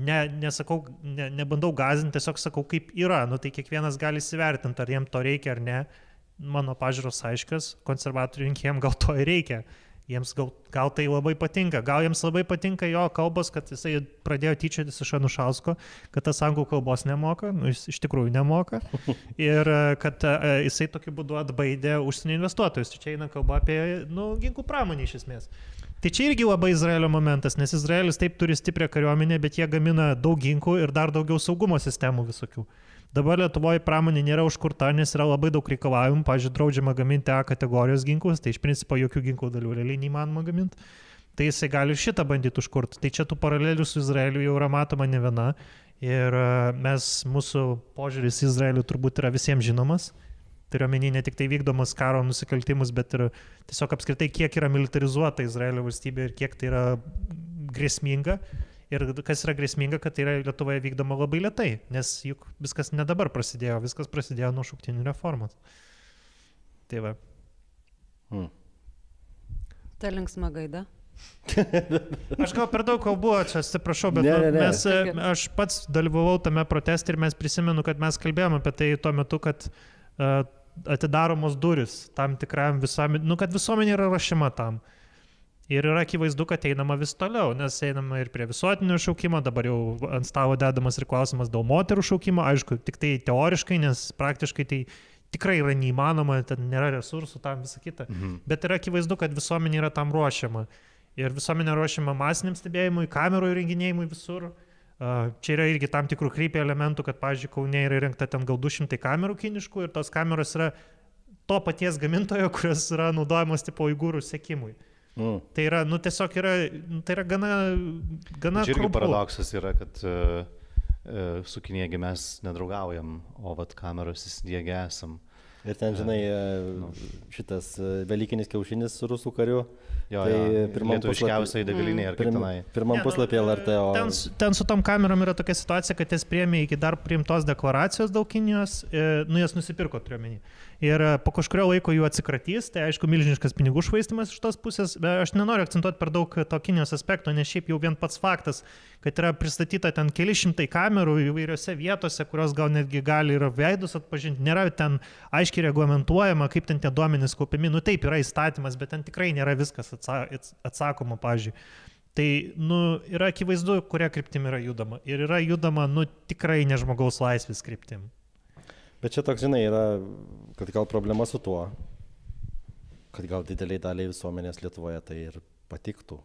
nebandau gąsdinti, tiesiog sakau, kaip yra, tai kiekvienas gali įsivertinti, ar jiem to reikia ar ne. Mano pažiūros aiškios, konservatorių rinkėjams gal to ir reikia. Jiems gal tai labai patinka, gal jiems labai patinka jo kalbos, kad jisai pradėjo tyčiotis iš Anušausko, kad tas anglų kalbos nemoka, jis iš tikrųjų nemoka, ir kad jisai tokiu būdu atbaidė užsienio investuotojus. Čia eina kalba apie ginklų pramonį iš esmės. Tai čia irgi labai Izraelio momentas, nes Izraelis taip turi stiprią kariuomenę, bet jie gamina daug ginklų ir dar daugiau saugumo sistemų visokių. Dabar Lietuvoje pramonė nėra užkurta, nes yra labai daug reikalavimų, pavyzdžiui, draudžiama gaminti A kategorijos ginklus, tai iš principo jokių ginklų dalių realiai neįmanoma gaminti. Tai jisai gali šitą bandyti užkurti. Tai čia tų paralelių su Izraeliu jau yra matoma ne viena ir mūsų požiūris į Izraelių turbūt yra visiems žinomas. Turiu omeny ne tik tai vykdomas karo nusikaltimus, bet ir tiesiog apskritai kiek yra militarizuota Izraelio valstybė ir kiek tai yra grėsminga. Ir kas yra grėsminga, kad tai yra Lietuvoje vykdoma labai lėtai, nes juk viskas ne dabar prasidėjo, viskas prasidėjo nuo šauktinių reformos. Tai va. Ta linksma gaida. Aš gal per daug kalbu, čia atsiprašau, bet aš pats dalyvavau tame proteste ir mes prisimenu, kad mes kalbėjome apie tai tuo metu, kad atidaromos duris tam tikram kad visuomenė yra ruošiama tam. Ir yra akivaizdu, kad einama vis toliau, nes einama ir prie visuotinio šaukimo, dabar jau ant stalo dedamas ir klausimas dėl moterų šaukimo, aišku, tik tai teoriškai, nes praktiškai tai tikrai yra neįmanoma, ten nėra resursų tam visą kitą, bet yra akivaizdu, kad visuomenė yra tam ruošiama. Ir visuomenė ruošiama masiniam stebėjimui, kamerų įrenginėjimui visur. Čia yra irgi tam tikrų krypė elementų, kad, pavyzdžiui, Kaune yra įrengta ten gal 200 kamerų kiniškų ir tos kameros yra to paties gamintojo, kurios yra naudojamos tipo uigūrų sekimui. Tai yra, tiesiog yra, tai yra gana čia irgi paradoksas yra, kad su Kinėgi mes nedraugaujam, o vat kameros įsidėgę esam. Ir ten, žinai, šitas Velykinis kiaušinis su rusų kariu. Lietuviškiausiai degalinėje ar kaip tenai. Pirmam puslapį LRT. Ten su tom kamerom yra tokia situacija, kad jas priėmė iki dar priimtos deklaracijos dėl Kinijos, jas nusipirko, turiuomenį. Ir po kažkurio laiko jų atsikratys, tai aišku milžiniškas pinigų švaistimas iš tos pusės, bet aš nenoriu akcentuoti per daug to Kinijos aspekto, nes šiaip jau vien pats faktas, kad yra pristatyta ten keli šimtai kamerų įvairiose vietose, kurios gal netgi gali ir veidus atpažinti, nėra ten aiškiai reglamentuojama, kaip ten tie duomenys kaupiami, taip yra įstatymas, bet ten tikrai nėra viskas atsakoma, pavyzdžiui. Tai, yra akivaizdu, kuria kryptim yra judama. Ir yra judama, tikrai ne žmogaus laisvės kryptim. Bet čia toks, žinai, yra, kad gal problema su tuo, kad gal dideliai daliai visuomenės Lietuvoje tai ir patiktų.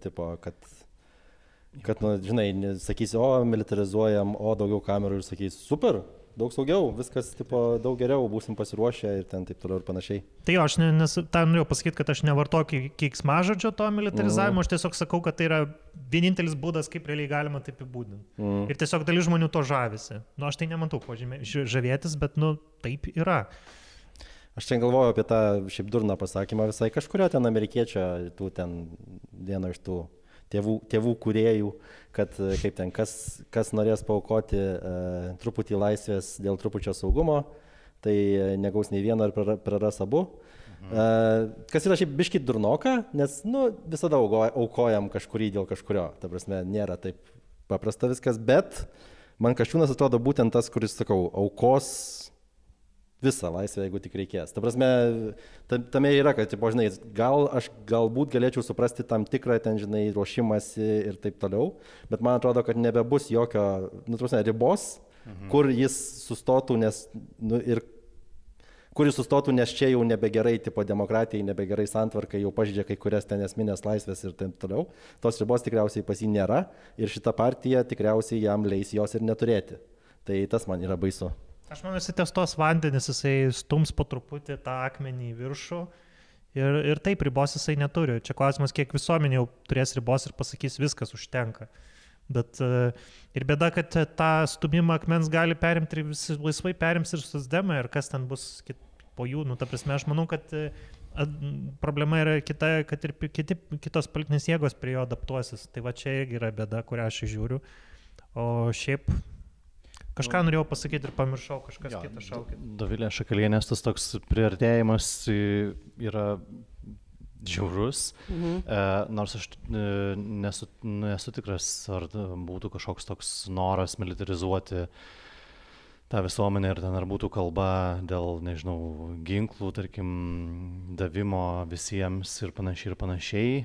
Kad žinai, sakysi, militarizuojam, daugiau kamerų ir sakysi, super, daug saugiau, viskas daug geriau, būsim pasiruošę ir ten taip toliau ir panašiai. Tai aš norėjau pasakyti, kad aš nevartoju keiksmažodžio to militarizavimo, aš tiesiog sakau, kad tai yra vienintelis būdas, kaip realiai galima taip įbūdinti. Ir tiesiog dalis žmonių to žavisi. Aš tai nematau ko žavėtis, bet taip yra. Aš čia galvoju apie tą šiaip durną pasakymą visai kažkurio ten amerikiečio, vieno iš tų tėvų kūrėjų, kad kaip ten, kas norės paaukoti truputį laisvės dėl trupučio saugumo, tai negaus nei vieno ir praras abu. Kas yra šiaip biškit durnoka, nes visada aukojam kažkurį dėl kažkurio. Ta prasme, nėra taip paprasta viskas, bet man Kasčiūnas atrodo būtent tas, kuris, sakau, aukos visą laisvę, jeigu tik reikės. Ta prasme, tame yra, kad, žinai, aš galbūt galėčiau suprasti tam tikrą ten, žinai, ruošimąsi ir taip toliau, bet man atrodo, kad nebebus jokio, ribos, kur jis sustotų, nes čia jau nebegerai, demokratijai, nebegerai santvarkai, jau pažydžia kai kurias ten esminės laisvės ir taip toliau. Tos ribos tikriausiai pas jį nėra ir šita partija tikriausiai jam leis jos ir neturėti. Tai tas man yra baisu. Aš manau, jisai testos vandenis, jisai stums po truputį tą akmenį į viršų ir taip ribos jisai neturi. Čia klausimas, kiek visuomenė jau turės ribos ir pasakys, viskas užtenka. Bet ir bėda, kad tą stumimą akmens gali perimti ir visi laisvai perims ir socdemai, ir kas ten bus po jų. Ta prasme, aš manau, kad problema yra kita, kad ir kitos politinės jėgos prie jo adaptuosis. Tai va čia irgi yra bėda, kurią aš žiūriu. O šiaip kažką norėjau pasakyti ir pamiršau, kažkas kitas šaukė. Dovilė Šakalienės tas toks priartėjimas yra žiaurus, nors aš nesu tikras, ar būtų kažkoks toks noras militarizuoti tą visuomenę ir ten ar būtų kalba dėl, nežinau, ginklų, tarkim, davimo visiems ir panašiai.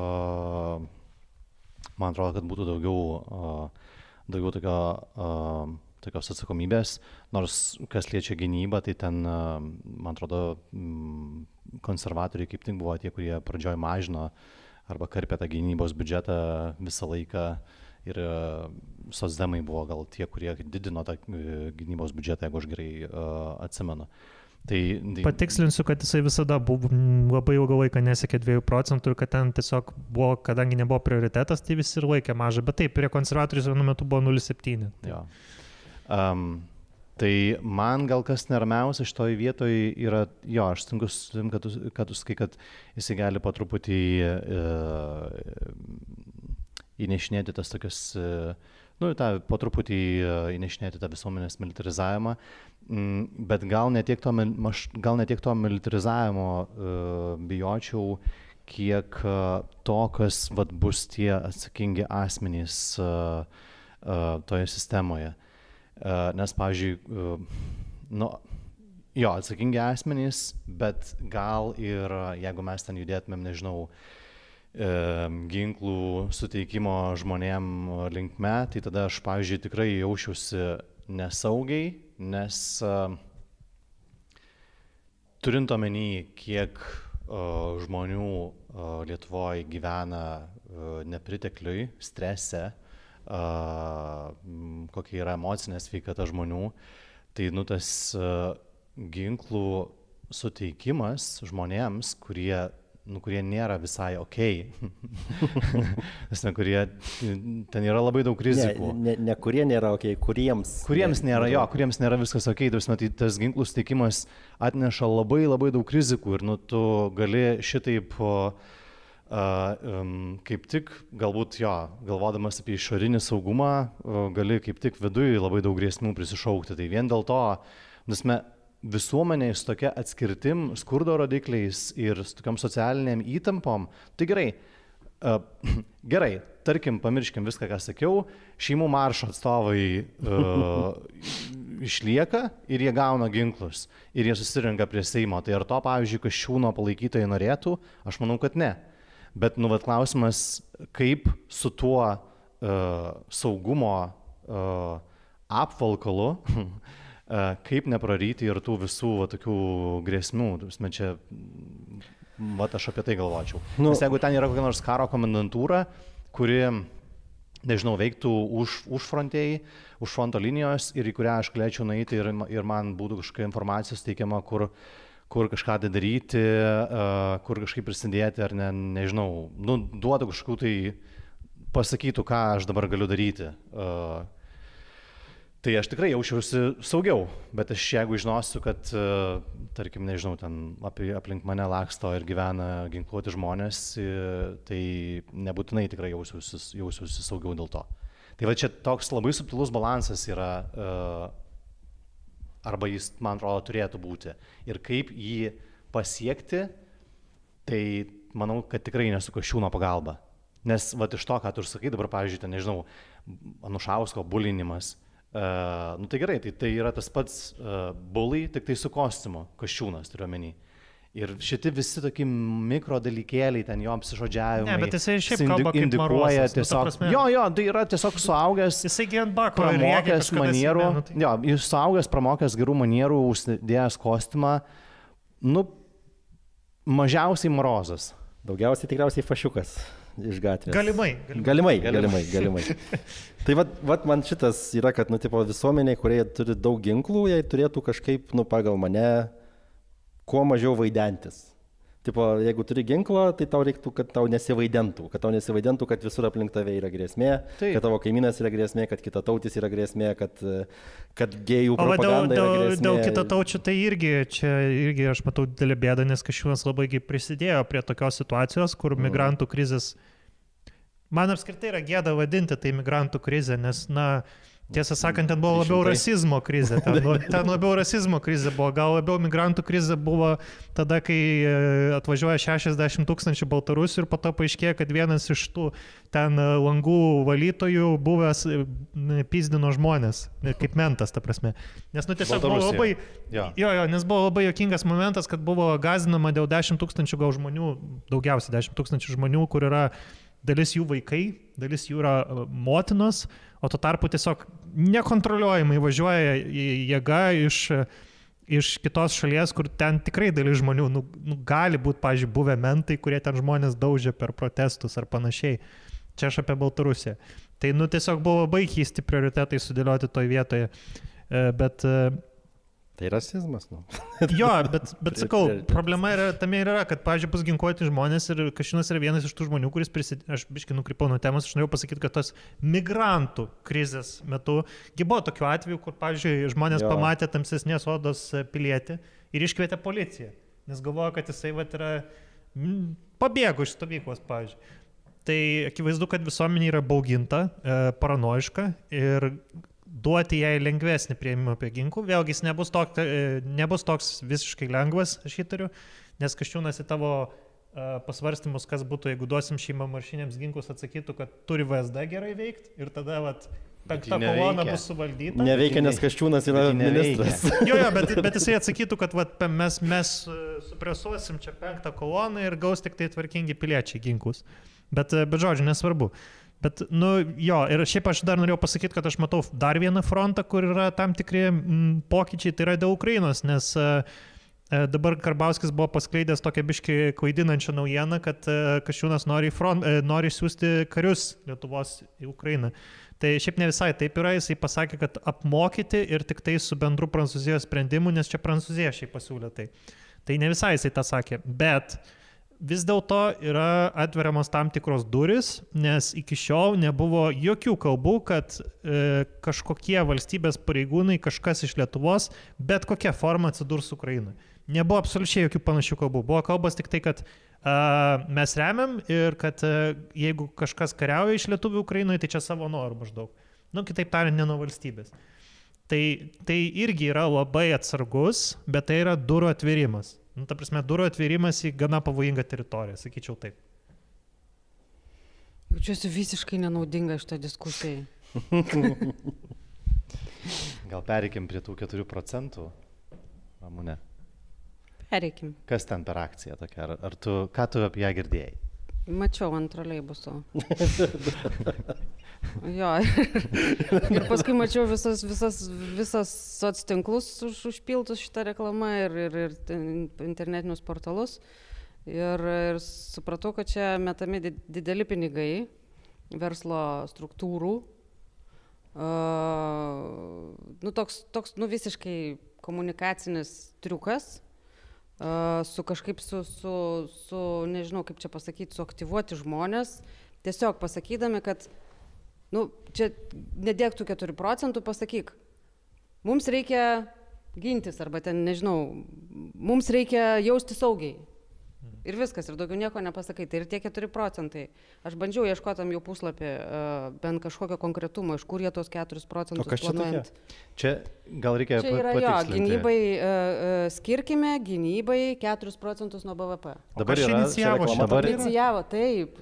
Man atrodo, kad būtų daugiau tokios atsakomybės, nors kas liečia gynybą, tai ten, man atrodo, konservatoriai kaip tik buvo tie, kurie pradžioj mažino arba karpė tą gynybos biudžetą visą laiką ir socdemai buvo gal tie, kurie didino tą gynybos biudžetą, jeigu aš gerai atsimenu. Patikslinsiu, kad jisai visada buvo labai ilgą laiką nesiekė 2% ir kad ten tiesiog buvo, kadangi nebuvo prioritetas, tai visi ir laikė mažą, bet taip, prie konservatorius vienu metu buvo 0,7. Jo. Tai man gal kas neramiausia šitoj vietoj yra, jo, aš sutinku, kad tu sakai, kad jisai gali po truputį įnešinėti tas tokias, po truputį įnešinėti tą visuomenės militarizavimą, bet gal ne tiek to militarizavimo bijočiau, kiek to, kas bus tie atsakingi asmenys toje sistemoje. Nes, pavyzdžiui, atsakingi asmenys, bet gal ir jeigu mes ten judėtumėm, nežinau, ginklų suteikimo žmonėm linkme, tai tada aš, pavyzdžiui, tikrai jaučiausi nesaugiai, nes turint omeny, kiek žmonių Lietuvoje gyvena nepritekliui, strese, kokia yra emocinė sveikata žmonių, tai tas ginklų suteikimas žmonėms, kurie nėra visai okei. Kurie ten yra labai daug rizikų. Ne kurie nėra okei, kuriems nėra viskas okei. Tai tas ginklų suteikimas atneša labai labai daug rizikų ir tu gali šitaip kaip tik, galbūt galvodamas apie išorinį saugumą, gali kaip tik viduje labai daug grėsmių prisišaukti. Tai vien dėl to, visuomenė su tokia atskirtim, skurdo rodikliais ir su tokiam socialiniam įtampom, tai gerai, tarkim, pamirškim viską, ką sakiau, šeimų maršo atstovai išlieka ir jie gauna ginklus ir jie susirenka prie Seimo. Tai ar to, pavyzdžiui, Kasčiūno palaikytojai norėtų? Aš manau, kad ne. Bet, klausimas, kaip su tuo saugumo apvalkalu, kaip nepraryti ir tų visų tokių grėsmių. Čia, aš apie tai galvočiau. Nes jeigu ten yra kokia nors karo komendantūra, kuri, nežinau, veiktų už fronto linijos ir į kurią aš galėčiau nueiti ir man būtų kažkokia informacija suteikiama, kur kažką daryti, kur kažkaip prisidėti ar nežinau, duotų kažkokių tai pasakytų, ką aš dabar galiu daryti. Tai aš tikrai jaučiausi saugiau, bet aš jeigu žinosiu, kad, tarkim, nežinau, ten aplink mane laksto ir gyvena ginkluoti žmonės, tai nebūtinai tikrai jausiuosi saugiau dėl to. Tai va čia toks labai subtilus balansas yra, arba jis, man atrodo, turėtų būti. Ir kaip jį pasiekti, tai manau, kad tikrai ne su Kasčiūno pagalba. Nes va iš to, ką tu ir sakai, dabar, pavyzdžiui, ten, nežinau, Anušausko bulinimas, tai gerai, tai yra tas pats bully, tik tai su kostiumu, Kasčiūnas turiu omeny. Ir šitie visi tokie mikrodalykėliai, ten jo apsižodžiavimai. Ne, bet jisai šiaip kalba kaip Marosas. Tiesiog, tai yra tiesiog suaugęs, pramokęs manierų, jis suaugęs, pramokęs gerų manierų, užsidėjęs kostiumą, mažiausiai Marosas. Daugiausiai tikriausiai fašiukas iš gatvės. Galimai. Tai man šitas yra, kad visuomeniai, kurie turi daug ginklų, jie turėtų kažkaip, pagal mane, kuo mažiau vaidentis. Jeigu turi ginklą, tai tau reiktų, kad tau nesivaidentų, kad visur aplink tave yra grėsmė, kad tavo kaimynas yra grėsmė, kad kitatautis yra grėsmė, kad gėjų propaganda yra grėsmė. Dėl kitataučių tai irgi aš matau didelį bėdą, nes Kasčiūnas labai prisidėjo prie tokios situacijos, kur migrantų krizės, man apskritai yra gėda vadinti tai migrantų krizę, nes, Tiesą sakant, ten buvo labiau rasizmo krizė. Ten labiau rasizmo krizė buvo. Gal labiau migrantų krizė buvo tada, kai atvažiuoja 60 000 baltarusių ir po to paaiškėjo, kad vienas iš tų ten langų valytojų buvęs pizdino žmonės, kaip mentas, ta prasme. Nes, nu, tiesiog buvo labai... nes buvo labai juokingas momentas, kad buvo gazinama dėl 10 000 gal žmonių, daugiausiai 10 000 žmonių, kur yra dalis jų vaikai, dalis jų yra motinos, o tuo tarpu tiesiog nekontroliuojamai važiuoja jėga iš kitos šalies, kur ten tikrai dalis žmonių, gali būti, pavyzdžiui, buvę mentai, kurie ten žmonės daužė per protestus ar panašiai. Čia aš apie Baltarusiją. Tai, tiesiog buvo labai keisti prioritetai sudėlioti toj vietoje, bet... Tai rasizmas, Jo, bet sakau, problema tame yra, kad, pavyzdžiui, bus ginkluoti žmonės ir Kasčiūnas yra vienas iš tų žmonių, kuris aš biškai nukrypau nuo temos, aš norėjau pasakyti, kad tos migrantų krizės metu, buvo tokių atvejų, kur, pavyzdžiui, žmonės pamatė tamsesnės odos pilietį ir iškvietė policiją, nes galvojo, kad jisai yra pabėgo iš stovyklos, pavyzdžiui. Tai akivaizdu, kad visuomenė yra bauginta, paranoiška ir duoti jai lengvesnį prieimimą apie ginklų. Vėlgi jis nebus toks visiškai lengvas, aš įtariu, nes Kasčiūnas į tavo pasvarstymus, kas būtų, jeigu duosim šeimą maršinėms ginklus, atsakytų, kad turi VSD gerai veikti ir tada penkta kolona bus suvaldyta. Neveikia, nes Kasčiūnas yra ministras. Jo, bet jisai atsakytų, kad mes supresuosim čia penktą koloną ir gaus tik tai tvarkingi piliečiai ginklus. Bet žodžiu, nesvarbu. Bet, ir šiaip aš dar norėjau pasakyti, kad aš matau dar vieną frontą, kur yra tam tikri pokyčiai, tai yra dėl Ukrainos, nes dabar Karbauskis buvo paskleidęs tokią biškį klaidinančią naujieną, kad Kasčiūnas nori siūsti karius Lietuvos į Ukrainą. Tai šiaip ne visai taip yra, jisai pasakė, kad apmokyti ir tik tai su bendru Prancūzijos sprendimu, nes čia Prancūzija šiaip pasiūlė tai. Tai ne visai jisai tą sakė, bet... Vis dėlto yra atveriamos tam tikros duris, nes iki šiol nebuvo jokių kalbų, kad kažkokie valstybės pareigūnai, kažkas iš Lietuvos, bet kokia forma atsidurs Ukrainoje. Nebuvo absoliučiai jokių panašių kalbų. Buvo kalbas tik tai, kad mes remiam ir kad jeigu kažkas kariauja iš lietuvių Ukrainoje, tai čia savo norų maždaug. Kitaip tariant, ne nuo valstybės. Tai irgi yra labai atsargus, bet tai yra durų atverimas. Ta prasme, durų atverimas į gana pavojingą teritoriją, sakyčiau taip. Jaučiuosi visiškai nenaudinga šitą diskusijai. Gal pereikim prie tų 4%, Ramūne? Pereikim. Kas ten per akciją tokia? Ką tu apie ją girdėjai? Mačiau ant troleibuso. Jo. Ir paskui mačiau visas soctinklus užpiltus šitą reklamą ir internetinius portalus. Ir supratau, kad čia metami dideli pinigai verslo struktūrų. Toks visiškai komunikacinis triukas. Su kažkaip nežinau kaip čia pasakyti, suaktyvuoti žmonės, tiesiog pasakydami, kad čia nedėk tų 4%, pasakyk, mums reikia gintis, arba ten, nežinau, mums reikia jausti saugiai. Ir viskas, ir daugiau nieko nepasakai. Tai ir tie 4%. Aš bandžiau ieškotam jau puslapį bent kažkokio konkretumo, iš kur jie tos 4% planuojant. Čia gal reikia patikslinti. Čia yra gynybai, skirkime gynybai 4% nuo BVP. Dabar inicijavo, taip.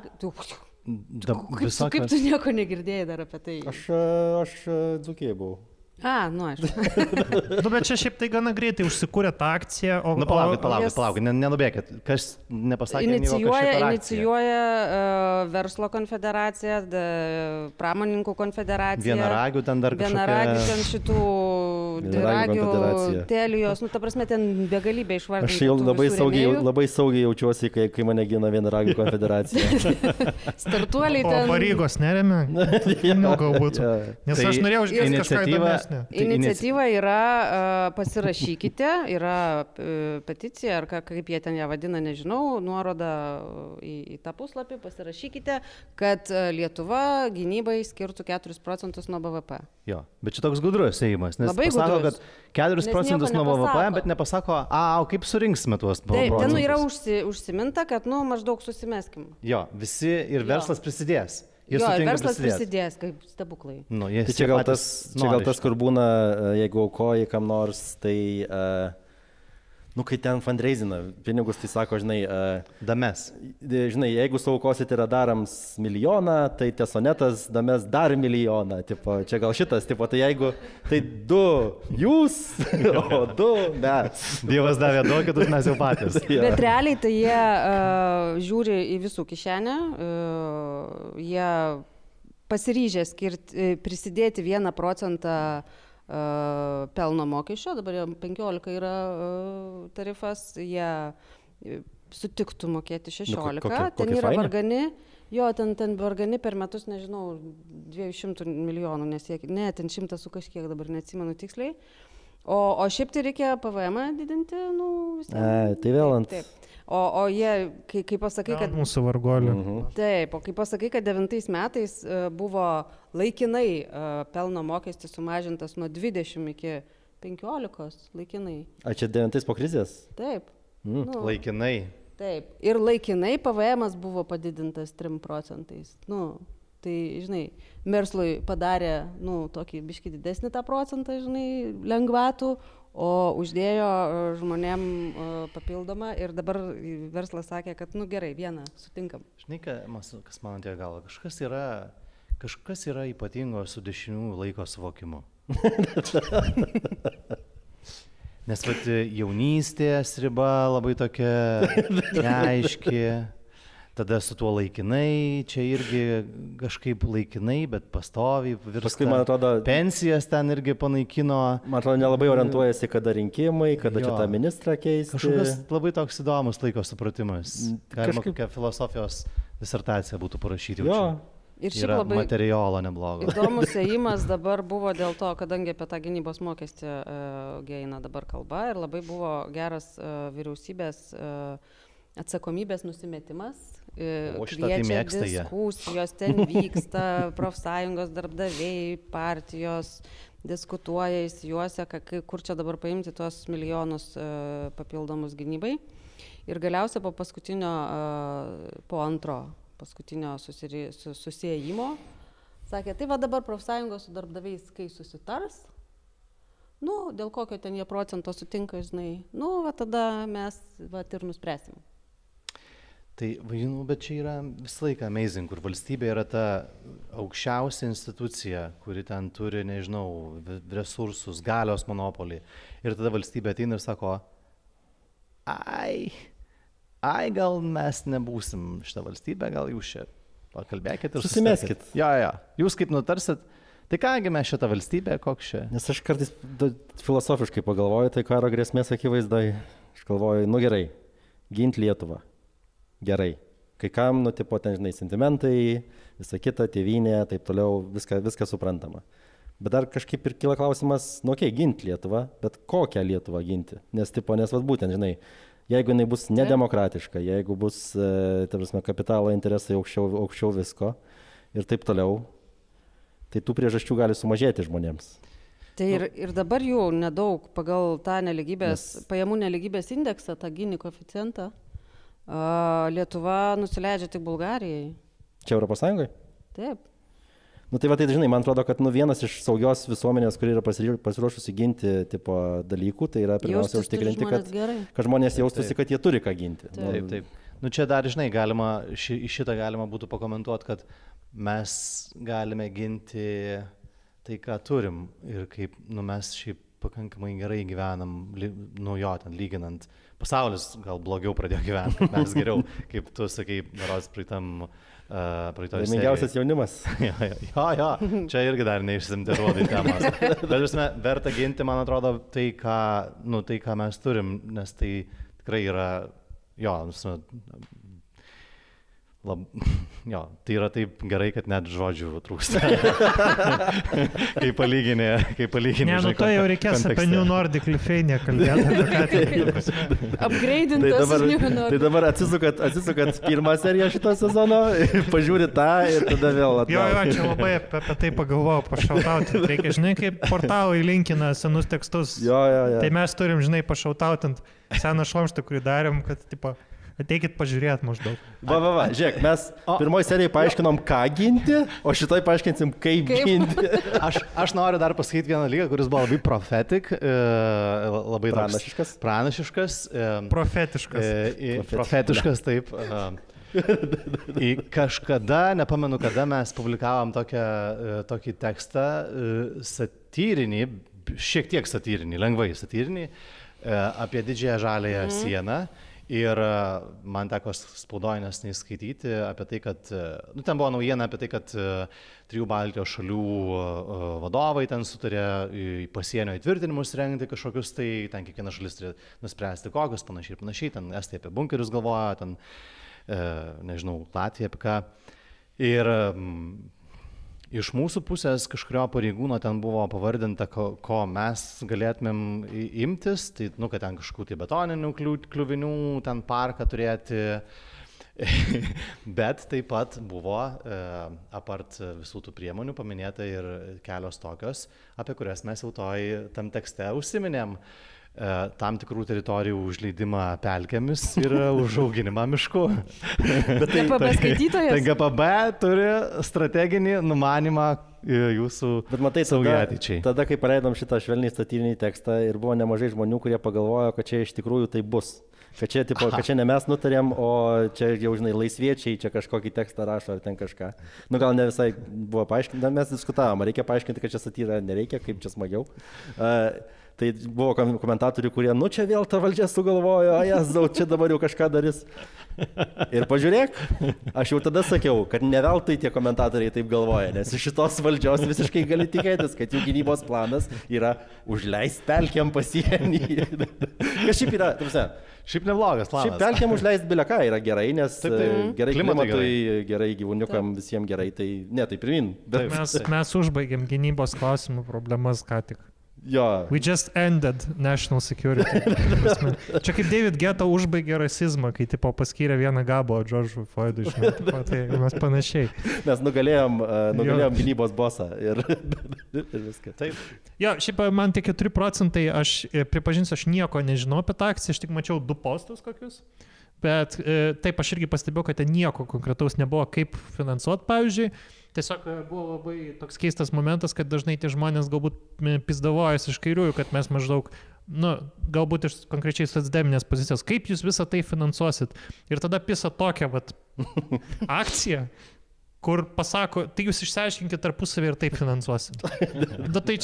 Kaip tu nieko negirdėjai dar apie tai? Aš Dzūkijai buvau. Aišku. Bet čia šiaip tai gana greitai užsikūrė tą akciją. Palaukit, nenubėkit. Kas nepasakė, inicijuoja verslo konfederacija, pramonininkų konfederacija. Vienaragių ten dar kažkokia. Vienaragių ten šitų diragių, telijos, ta prasme ten begalybė išvardinti. Aš jau labai saugiai jaučiuosi, kai mane gina Vienaragių konfederacija. Startuoliai ten. O Rygos neremia? Galbūt. Nes aš norėjau išgirsti kažką įdomesnį. Iniciatyva yra, pasirašykite, yra peticija, ar kaip jie ten ją vadina, nežinau, nuoroda į tą puslapį, pasirašykite, kad Lietuva gynybai skirtų 4% nuo BVP. Jo, bet čia toks gudrus ėjimas, nes pasako, kad 4% nuo BVP, bet nepasako, kaip surinksime tuos procentus. Taip, ten yra užsiminta, kad maždaug susimeskim. Jo, visi ir verslas prisidės. Jie Jo, sutinka verslas prisidėt. prisidės kaip stebuklai. Nu, jie Tai čia gal tas, kur būna, jeigu aukoji kam nors, tai, nu, kai ten fundraisina pinigus, tai sako, žinai, Dames. žinai, jeigu suaukosit radarams milijoną, tai tesonetas dames dar milijoną, tipo, čia gal šitas, tipo, tai jeigu, tai 2 jūs, o 2 mes. Dievas davė daug, kitus mes jau patys. Bet realiai tai jie žiūri į visų kišenę, jie pasiryžę prisidėti 1% pelno mokesčio, dabar 15 yra tarifas, jie sutiktų mokėti 16, ten yra vargani, jo, ten vargani per metus, nežinau, 200 milijonų nesiekia, ne, ten 100 su kažkiek, dabar neatsimenu tiksliai, o šiaip tai reikia PVM didinti, nu, vis tiek. Tai vėl ant. Taip. O jie, kai pasakai, kad... Mūsų vargolių. Taip, o kai pasakai, kad 9 metais buvo laikinai pelno mokestis sumažintas nuo 20 iki 15, laikinai. A čia 9 po krizės? Taip. Nu, laikinai. Taip. Ir laikinai PVM buvo padidintas 3%. Nu, tai, žinai, verslui padarė, nu, tokį biškį didesnį tą procentą, žinai, lengvatų, o uždėjo žmonėm papildomą ir dabar verslas sakė, kad, nu, gerai, vieną sutinkam. Žinai, kas man atėjo galva, kažkas yra ypatingo su dešiniųjų laiko suvokimu. Nes vat jaunystės riba labai tokia neaiški, tada su tuo laikinai, čia irgi kažkaip laikinai, bet pastoviai virsta. Paskui, man atrodo, pensijas ten irgi panaikino. Man atrodo, nelabai orientuojasi, kada rinkimai, kada čia tą ministrą keisti. Kažkoks labai toks įdomus laiko supratimas. Galima kokią filosofijos disertaciją būtų parašyti. Jo. Ir šiaip yra labai materialo neblogo. Įdomus ėjimas dabar buvo dėl to, kadangi apie tą gynybos mokestį eina dabar kalba ir labai buvo geras vyriausybės atsakomybės nusimetimas. Kviečia diskusijos, ten vyksta, profsąjungos, darbdaviai, partijos diskutuoja, įsijuosia, kur čia dabar paimti tuos milijonus papildomus gynybai. Ir galiausiai po paskutinio susijėjimo sakė, tai va dabar profsąjungos su darbdaviais, kai susitars, nu, dėl kokio ten jie procento sutinka, žinai, nu, va tada mes va ir nuspręsim. Tai, važinu, bet čia yra visą laiką amazing, kur valstybė yra ta aukščiausia institucija, kuri ten turi, nežinau, resursus, galios monopolį. Ir tada valstybė ateina ir sako, gal mes nebūsim šitą valstybę, gal jūs čia pakalbėkit ir susimeskit. Jo, jūs kaip nutarsit, tai kągi mes šitą valstybę, koks čia? Nes aš kartais filosofiškai pagalvoju, tai karo grėsmės akivaizdai, aš galvoju, nu gerai, ginti Lietuvą. Gerai. Kai kam, nu, tipo, ten, žinai, sentimentai, visa kita, tėvynė, taip toliau, viskas suprantama. Bet dar kažkaip ir kyla klausimas, nu, okei, ginti Lietuvą, bet kokią Lietuvą ginti? Nes, tipo, nes vat būtent, žinai, jeigu jinai bus nedemokratiška, jeigu bus, ta prasme, kapitalo interesai aukščiau visko ir taip toliau, tai tų priežasčių gali sumažėti žmonėms. Tai ir dabar jų nedaug pagal tą pajamų neligybės indeksą, tą Gini koeficientą. Lietuva nusileidžia tik Bulgarijai. Čia Europos Sąjungoje? Taip. Nu tai va, tai žinai, man atrodo, kad vienas iš saugios visuomenės, kuri yra pasiruošusi ginti tipo dalykų, tai yra pirmiausia užtikrinti, kad žmonės jaustųsi, kad jie turi ką ginti. Taip. Nu čia dar, žinai, šitą galima būtų pakomentuoti, kad mes galime ginti tai, ką turim ir kaip, nu, mes šiaip pakankamai gerai gyvenam, nu jo, ten lyginant. Pasaulis gal blogiau pradėjo gyventi, mes geriau, kaip tu sakai, daros praeitoj serijai. Laimingiausias jaunimas. Jo, čia irgi dar neišsimtiruodai temas. Bet verta ginti, man atrodo, tai, ką mes turim, nes tai tikrai yra, tai yra taip gerai, kad net žodžių trūksta. Kai palyginė. Ne, nu to jau reikės apie New Nordic Lithuania kalbėti. Upgrade'intas New Nordic. Tai dabar atsisukat pirmą seriją šito sezono, pažiūri tą ir tada vėl atgal. Jo, čia labai apie tai pagalvojau, pašautauti. Reikia, žinai, kaip portalai linkina senus tekstus. Jo. Tai mes turim, žinai, pašautautant seną šlamštą, kurį darėm, kad, tipo, Ateikit pažiūrėt maždaug. Va, žiūrėk, mes pirmoji serijai paaiškinom, ką ginti, o šitoj paaiškinsim, kaip ginti. Aš noriu dar pasakyti vieną lygą, kuris buvo labai profetik, labai pranašiškas. Profetiškas, taip. Kažkada, nepamenu kada, mes publikavom tokį tekstą satyrinį, šiek tiek satyrinį, lengvai satyrinį, apie didžiąją žaliąją sieną. Ir man teko spaudoje nesnei skaityti apie tai, kad, ten buvo naujiena apie tai, kad 3 Baltijos šalių vadovai ten sutarė į pasienio įtvirtinimus rengti kažkokius, tai ten kiekviena šalis turi nuspręsti kokius, panašiai, ten Estai apie bunkerius galvoja, ten, nežinau, Latvija apie ką. Ir iš mūsų pusės kažkurio pareigūno ten buvo pavardinta, ko mes galėtumėm imtis, tai, kad ten kažkokių tai betoninių kliuvinių, ten parką turėti, bet taip pat buvo, apart visų tų priemonių, paminėta ir kelios tokios, apie kurias mes jau tam tekste užsiminėm. Tam tikrų teritorijų užleidimą pelkėmis ir užauginimą mišku. Bet GPB skaitytojas? Tai GPB turi strateginį numanymą jūsų saugiai ateičiai. Tada, kai paleidom šitą švelniai satyrinį tekstą ir buvo nemažai žmonių, kurie pagalvojo, kad čia iš tikrųjų tai bus. Kad čia ne mes nutarėm, o čia jau, žinai, laisviečiai čia kažkokį tekstą rašo ar ten kažką. Gal ne visai buvo paaiškinta, mes diskutavom, reikia paaiškinti, kad čia satyra nereikia, kaip čia smagiau. Tai buvo komentatorių, kurie, čia vėl ta valdžia sugalvojo, jezau, čia dabar jau kažką darys. Ir pažiūrėk, aš jau tada sakiau, kad ne veltui tie komentatoriai taip galvoja, nes iš šitos valdžios visiškai gali tikėtis, kad jų gynybos planas yra užleisti pelkiam pasienį. Kas šiaip yra, šiaip neblogas planas. Šiaip pelkiam užleisti bileką yra gerai, nes gerai klimatui, gerai gyvūniukam, visiems gerai, tai ne, tai pirmin. Mes užbaigėm gynybos klausimų problemas ką tik. Jo. We just ended national security. Čia kaip David Guetta užbaigė rasizmą, kai tipo paskyrė vieną gabo George'ui Floydui, tai mes panašiai. Mes nugalėjom gynybos bosą ir viską. Taip. Jo, šiaip man tik 4%, aš pripažinsiu, aš nieko nežinau apie tą akciją, aš tik mačiau 2 postus kokius. Bet taip, aš irgi pastebėjau, kad ten nieko konkretaus nebuvo, kaip finansuoti, pavyzdžiui. Tiesiog buvo labai toks keistas momentas, kad dažnai tie žmonės galbūt pizdavojasi iš kairiųjų, kad mes maždaug, galbūt iš konkrečiai socdeminės pozicijos, kaip jūs visą tai finansuosit. Ir tada pisa tokia akcija, kur pasako, tai jūs išsiaiškinkit tarpusavį ir taip finansuosit. Tai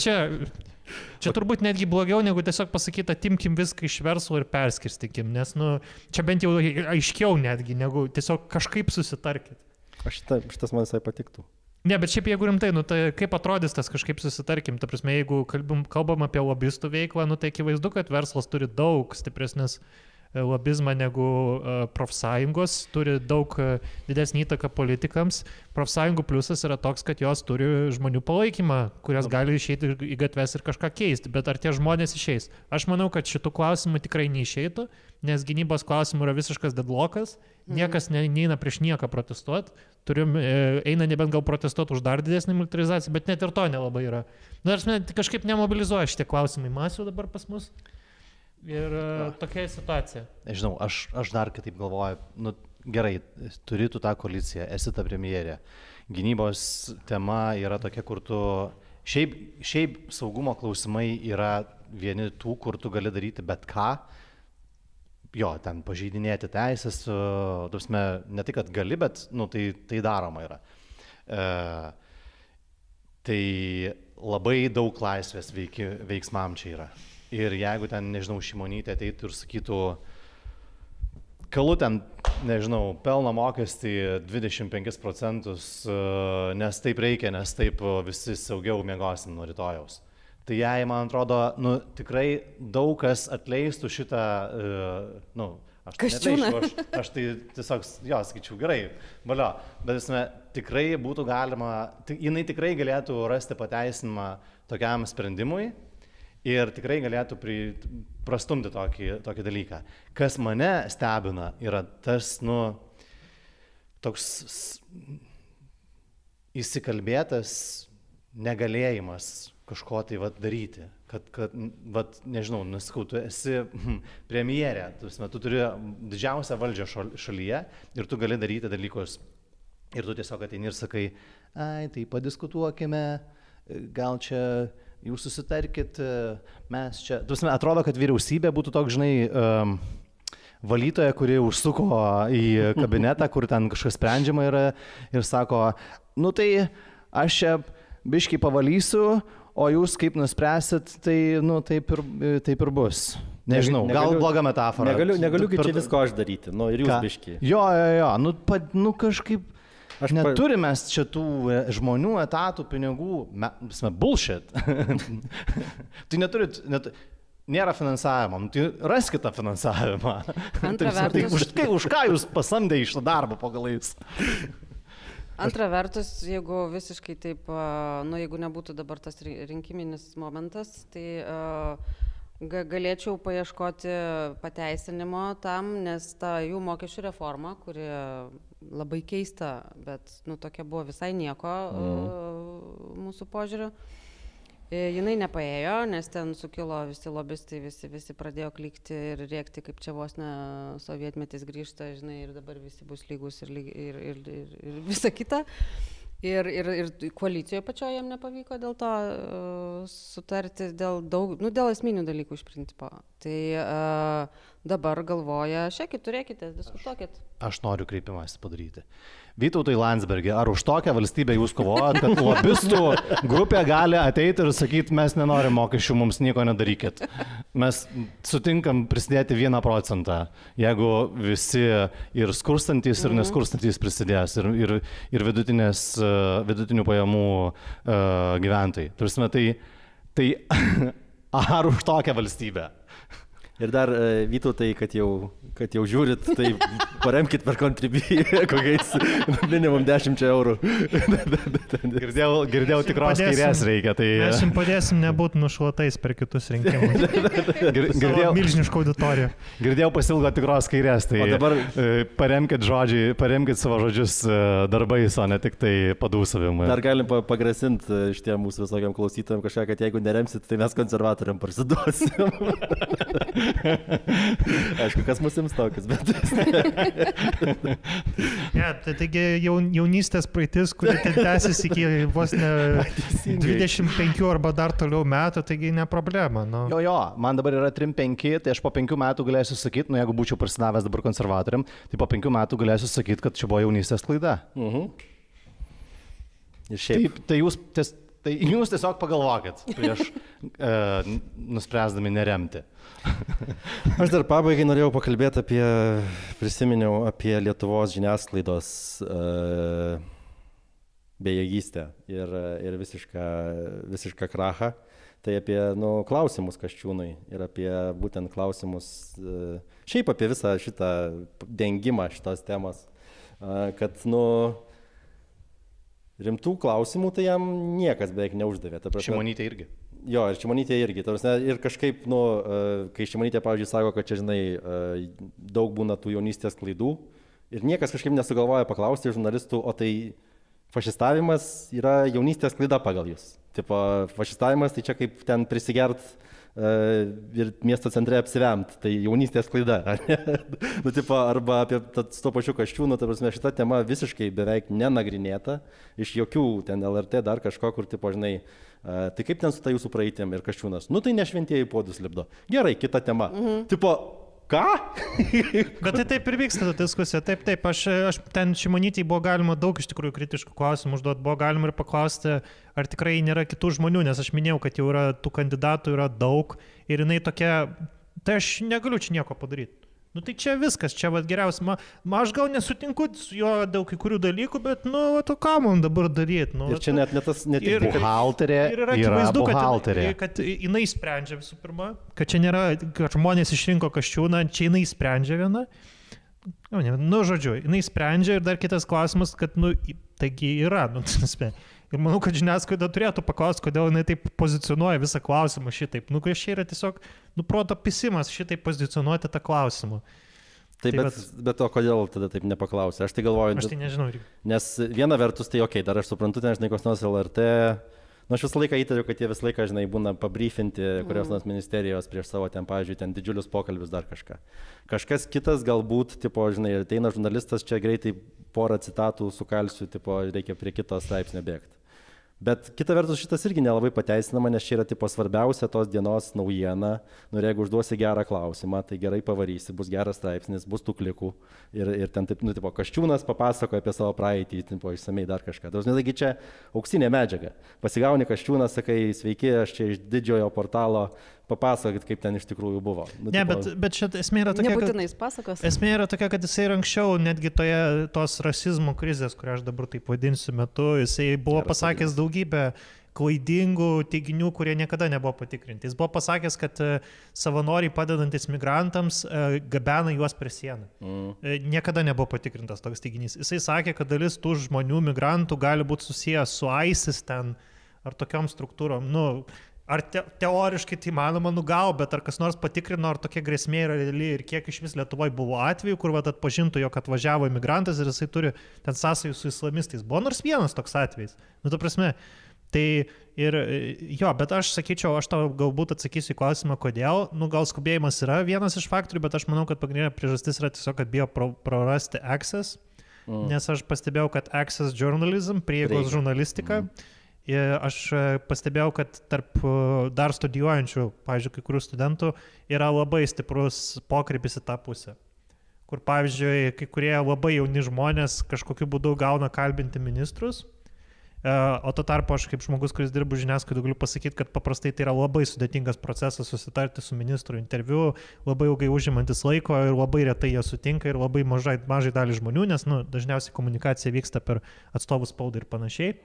čia turbūt netgi blogiau, negu tiesiog pasakyti, atimkim viską iš verslo ir perskirstykim, nes čia bent jau aiškiau netgi, negu tiesiog kažkaip susitarkit. Šitas man visai patiktų. Ne, bet šiaip jeigu rimtai, tai kaip atrodys tas kažkaip susitarkim, ta prasme, jeigu kalbam apie lobistų veiklą, tai akivaizdu, kad verslas turi daug stipresnis lobizmą negu profsąjungos, turi daug didesnį įtaką politikams. Profsąjungų pliusas yra toks, kad jos turi žmonių palaikymą, kurios gali išeiti į gatves ir kažką keisti, bet ar tie žmonės išeis? Aš manau, kad šitų klausimų tikrai neišeitų, nes gynybos klausimų yra visiškas deadlockas, niekas neina prieš nieką protestuoti, eina nebent gal protestuoti už dar didesnį militarizaciją, bet net ir to nelabai yra. Kažkaip nemobilizuoja šitie klausimai masių dabar pas mus. Ir tokia situacija. Nežinau, aš dar kitaip galvoju, gerai, turi tu tą koaliciją, esi ta premjerė. Gynybos tema yra tokia, kur tu, šiaip saugumo klausimai yra vieni tų, kur tu gali daryti bet ką. Jo, ten pažeidinėti teisės, ne tai, kad gali, bet tai daroma yra. Tai labai daug laisvės veiksmam čia yra. Ir jeigu ten, nežinau, Šimonytė ateitų ir sakytų, kalu ten, nežinau, pelno mokestį 25%, nes taip reikia, nes taip visi saugiau miegosim nuo rytojaus. Tai jei, man atrodo, tikrai daug kas atleistų šitą, aš tai tiesiog, sakyčiau, gerai, valio, bet tikrai būtų galima, jinai tikrai galėtų rasti pateisinimą tokiam sprendimui. Ir tikrai galėtų prastumti tokį dalyką. Kas mane stebina, yra tas, toks įsikalbėtas negalėjimas kažko tai daryti. Kad nežinau, nesakau, tu esi premjerė, tu turi didžiausią valdžią šalyje ir tu gali daryti dalykus. Ir tu tiesiog ateini ir sakai, tai padiskutuokime, gal čia jūs susitarkit, mes čia. Atrodo, kad vyriausybė būtų toks, žinai, valytoja, kuri užsuko į kabinetą, kur ten kažkas sprendžiama yra ir sako, nu tai aš čia biškį pavalysiu, o jūs kaip nuspręsit, tai nu, taip ir bus. Nežinau, gal bloga metafora. Negaliu kaip čia visko aš daryti, nu ir jūs biškį. Jo, nu kažkaip neturime čia tų žmonių, etatų, pinigų, bullshit. Tai nėra finansavimo, tai raskite tą finansavimą. Antra vertus. Tai už ką jūs pasamdė iš tą darbą po galais? Antra vertus, jeigu visiškai taip, nu jeigu nebūtų dabar tas rinkiminis momentas, tai galėčiau paieškoti pateisinimo tam, nes ta jų mokesčių reforma, kuri labai keista, bet nu, tokia buvo visai nieko mūsų požiūriu, jinai nepaėjo, nes ten sukilo visi lobistai, visi pradėjo klykti ir rėkti, kaip čia vos ne sovietmetis grįžta, žinai, ir dabar visi bus lygus ir visa kita. Ir koalicijoje pačioje jam nepavyko dėl to sutarti dėl esminių dalykų iš principo. Tai dabar galvoja, šiekit, turėkite, diskutuokit. Aš noriu kreipimąsi padaryti. Vytautai Landsbergi, ar už tokią valstybę jūs kovojat, kad lobistų grupė gali ateiti ir sakyti, mes nenorim mokesčių, mums nieko nedarykit. Mes sutinkam prisidėti 1%, jeigu visi ir skurstantys, ir neskurstantys prisidės, ir vidutinių pajamų gyventojai. Tai ar už tokią valstybę? Ir dar, Vytautai, kad jau žiūrit, tai paremkit per Contribui kokiais minimum 10 eurų. Girdėjau tikros kairės reikia. Tai... Mes jums padėsim nebūti nušluotais per kitus rinkimus. Girdėjau milžinišką auditoriją. Girdėjau pasilgo tikros kairės, tai dabar paremkit savo žodžius darbais, o ne tik tai padūsavimui. Dar galim pagrasinti šitiem mūsų visokiam klausytojam kažką, kad jeigu neremsit, tai mes konservatoriam parsiduosim. Aišku, kas mūsų jums tokius, bet... Taigi jaunystės praeitis, kuri tęsis iki vos ne 25 arba dar toliau metų, taigi ne problema. Nu. Jo, man dabar yra 3-5, tai aš po 5 metų galėsiu sakyti, nu jeigu būčiau prasidavęs dabar konservatoriam, tai po 5 metų galėsiu sakyti, kad čia buvo jaunystės klaida. Ir šiaip. Tai jūs tiesiog pagalvokit prieš nuspręsdami neremti. Aš dar pabaigai norėjau pakalbėti prisiminiau apie Lietuvos žiniasklaidos bejėgystę ir visišką krachą. Tai apie klausimus Kasčiūnui ir apie būtent klausimus, šiaip apie visą šitą dengimą šitos temos, kad rimtų klausimų tai jam niekas beveik neuždavė. Šimonytė irgi. Jo, ir Šimonytė irgi. Ir kažkaip, kai Šimonytė, pavyzdžiui, sako, kad čia, žinai, daug būna tų jaunystės klaidų ir niekas kažkaip nesugalvoja paklausti žurnalistų, o tai fašistavimas yra jaunystės klaida pagal jūs. Tipo, fašistavimas tai čia kaip ten prisigert ir miesto centre apsivemt, tai jaunystės klaida. Arba apie su to pačiu Kasčiūnu, šita tema visiškai beveik nenagrinėta, iš jokių ten LRT dar kažko, kur, žinai, tai kaip ten su ta jūsų praeitim ir Kasčiūnas, tai ne šventieji podus lipdo. Gerai, kita tema. Ką? Bet tai taip ir vyksta ta diskusija. Taip, aš ten Šimonytei buvo galima daug iš tikrųjų kritiškų klausimų užduoti, buvo galima ir paklausti, ar tikrai nėra kitų žmonių, nes aš minėjau, kad jau yra tų kandidatų yra daug ir jinai tokia, tai aš negaliu čia nieko padaryti. Tai čia viskas, čia geriausia. Aš gal nesutinku su juo daug kai kurių dalykų, bet ką man dabar daryti? Ir čia net ir buhalterė yra buhalterė. Kad jinai sprendžia visų pirma, kad čia nėra, kad žmonės išrinko Kasčiūną, čia jinai sprendžia viena. Žodžiu, jinai sprendžia ir dar kitas klausimas, kad, taigi yra. Ir manau, kad žiniasklaida turėtų paklausti, kodėl jinai taip pozicionuoja visą klausimą šitaip. Čia yra tiesiog proto pisimas šitaip pozicionuoti tą klausimą. Taip, bet o kodėl tada taip nepaklausė? Aš tai galvoju... Aš tai nežinau. Nes viena vertus tai dar aš suprantu, ten žinai, koks nors LRT Nu, aš visą laiką įtariu, kad jie visą laiką, žinai, būna pabryfinti kurios nors ministerijos prieš savo ten, pavyzdžiui, ten didžiulius pokalbius dar kažką. Kažkas kitas galbūt, tipo, žinai, ateina žurnalistas, čia greitai porą citatų sukalsiu, tipo, reikia prie kito straipsnio bėgti. Bet kita vertus šitas irgi nelabai pateisinama, nes čia yra tipo svarbiausia tos dienos naujiena. Nu, ir jeigu užduosi gerą klausimą, tai gerai pavarysi, bus geras straipsnis, bus tų klikų. Ir ten taip, nu, tipo, Kasčiūnas papasakoja apie savo praeitį, tipo, išsamei dar kažką. Taigi čia auksinė medžiaga. Pasigauni Kasčiūną, sakai, sveiki, aš čia iš didžiojo portalo, papasakokit, kaip ten iš tikrųjų buvo. Nu, ne, tipo, bet šit esmė yra tokia, nebūtinai jis pasakos. Esmė yra tokia, kad jisai ir anksčiau, netgi tos rasizmo krizės, kurią aš dabar taip vadinsiu metu, jisai buvo pasakęs daugybę klaidingų teiginių, kurie niekada nebuvo patikrinti. Jis buvo pasakęs, kad savanoriai padedantis migrantams gabena juos per sieną. Niekada nebuvo patikrintas toks teiginys. Jisai sakė, kad dalis tų žmonių, migrantų, gali būti susijęs su ISIS ten ar tokiom struktūrom. Nu, ar teoriškai tai manoma, nu gal, bet ar kas nors patikrino, ar tokia grėsmė yra reali ir kiek iš vis Lietuvoje buvo atvejų, kur atpažintų, jog atvažiavo imigrantas ir jisai turi ten sąsajų su islamistais. Buvo nors vienas toks atvejis. Nu, ta prasme, tai ir jo, bet aš sakyčiau, aš tau galbūt atsakysiu į klausimą, kodėl. Nu, gal skubėjimas yra vienas iš faktorių, bet aš manau, kad pagrindinė priežastis yra tiesiog, kad bijo prarasti access, nes aš pastebėjau, kad access journalism, prieigos žurnalistika, aš pastebėjau, kad tarp dar studijuojančių, pavyzdžiui, kai kurių studentų yra labai stiprus pokrypis į tą pusę. Kur, pavyzdžiui, kai kurie labai jauni žmonės kažkokiu būdu gauna kalbinti ministrus, o to tarpu aš kaip žmogus, kuris dirbu žiniasklaidai, galiu pasakyti, kad paprastai tai yra labai sudėtingas procesas susitarti su ministru interviu, labai ilgai užimantis laiko ir labai retai jie sutinka ir labai mažai dalį žmonių, nes dažniausiai komunikacija vyksta per atstovų spaudą ir panašiai.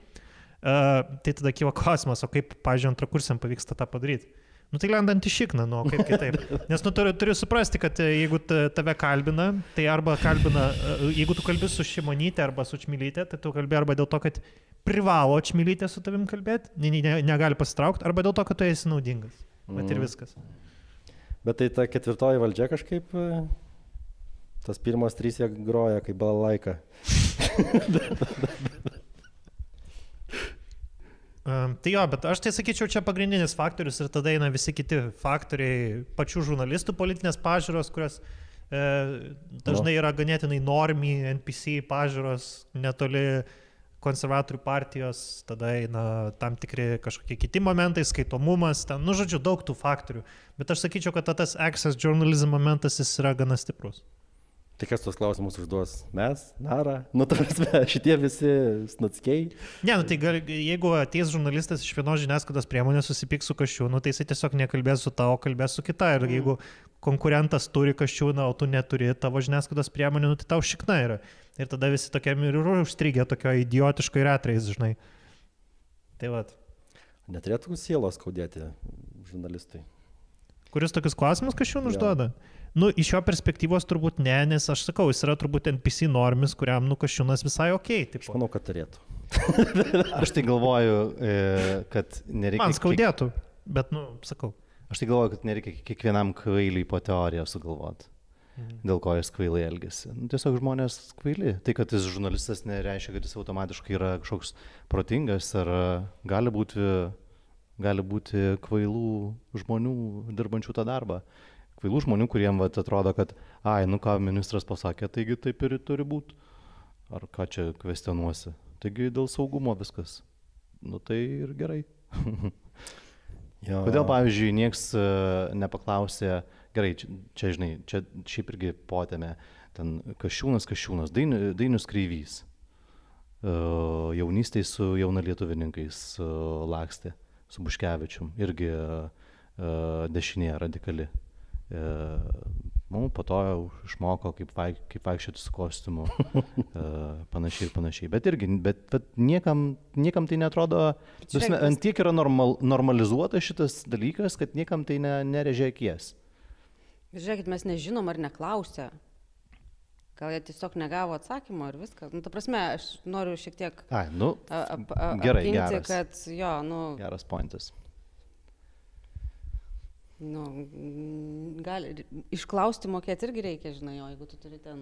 Tai tada kyla klausimas, o kaip, pavyzdžiui, antrakursiam pavyksta tą padaryti. Nu tai lendant į šikną, nu kaip kitaip. Nes turiu suprasti, kad jeigu tave kalbina, tai arba kalbina, jeigu tu kalbi su Šimonytė arba su Čmilytė, tai tu kalbi arba dėl to, kad privalo Čmilytė su tavim kalbėti, negali pasitraukti, arba dėl to, kad tu esi naudingas. Bet ir viskas. Bet tai ta ketvirtoji valdžia kažkaip, tas pirmos 3 jie groja kaip balalaika. Tai jo, bet aš tai sakyčiau, čia pagrindinis faktorius ir tada eina visi kiti faktoriai pačių žurnalistų politinės pažiūros, kurios dažnai yra ganėtinai normy, NPC pažiūros, netoli konservatorių partijos, tada eina tam tikri kažkokie kiti momentai, skaitomumas, ten, nu žodžiu, daug tų faktorių. Bet aš sakyčiau, kad tas access journalism momentas jis yra gana stiprus. Tai kas tos klausimus užduos? Mes? Nara? Nu, ta prasme, šitie visi snackiai? Ne, nu tai jeigu ateis žurnalistas iš vienos žiniasklaidos priemonės susipyks su Kasčiūnu, tai jisai tiesiog nekalbės su tavo, kalbės su kita. Ir jeigu konkurentas turi Kasčiūną, o tu neturi tavo žiniasklaidos priemonę, nu tai tau šikna yra. Ir tada visi tokiam ir užstrigė tokio idiotiškai retrais, žinai. Tai vat. Neturėtų sielos skaudėti žurnalistui. Kuris tokius klausimus Kasčiūnų užduoda? Nu, iš jo perspektyvos turbūt ne, nes aš sakau, jis yra turbūt NPC normis, kuriam, nu, Kasčiūnas visai okei. Taip. Aš manau, kad turėtų. Aš tai galvoju, kad nereikia... Man skaudėtų, bet, nu, sakau. Aš tai galvoju, kad nereikia kiekvienam kvailiui po teoriją sugalvoti, dėl ko jis kvailai elgesi. Nu, tiesiog žmonės kvaili. Tai, kad jis žurnalistas, nereiškia, kad jis automatiškai yra kažkoks protingas, ar gali būti kvailų žmonių dirbančių tą darbą. Kvailų žmonių, kuriem atrodo, kad, nu ką ministras pasakė, taigi taip ir turi būti. Ar ką čia kvestionuosi. Taigi dėl saugumo viskas. Nu tai ir gerai. Kodėl, pavyzdžiui, nieks nepaklausė, gerai, čia žinai, čia šiaip irgi potėme, ten Kasčiūnas, Dainius Kreivys. Jaunystėj su jaunalietuvininkais lakstė, su Buškevičium, irgi dešinė radikali. Po to išmoko, kaip vaikščioti su kostiumu, panašiai. Bet niekam tai netrodo, ant tiek yra normalizuotas šitas dalykas, kad niekam tai nerežia akies. Žiūrėkit, mes nežinom ar neklausė. Gal jie tiesiog negavo atsakymo ir viskas. Nu, ta prasme, aš noriu šiek tiek apginti, kad jo, nu... Geras pointas. Nu, gali, išklausti mokėti irgi reikia, žinai, o jeigu tu turi ten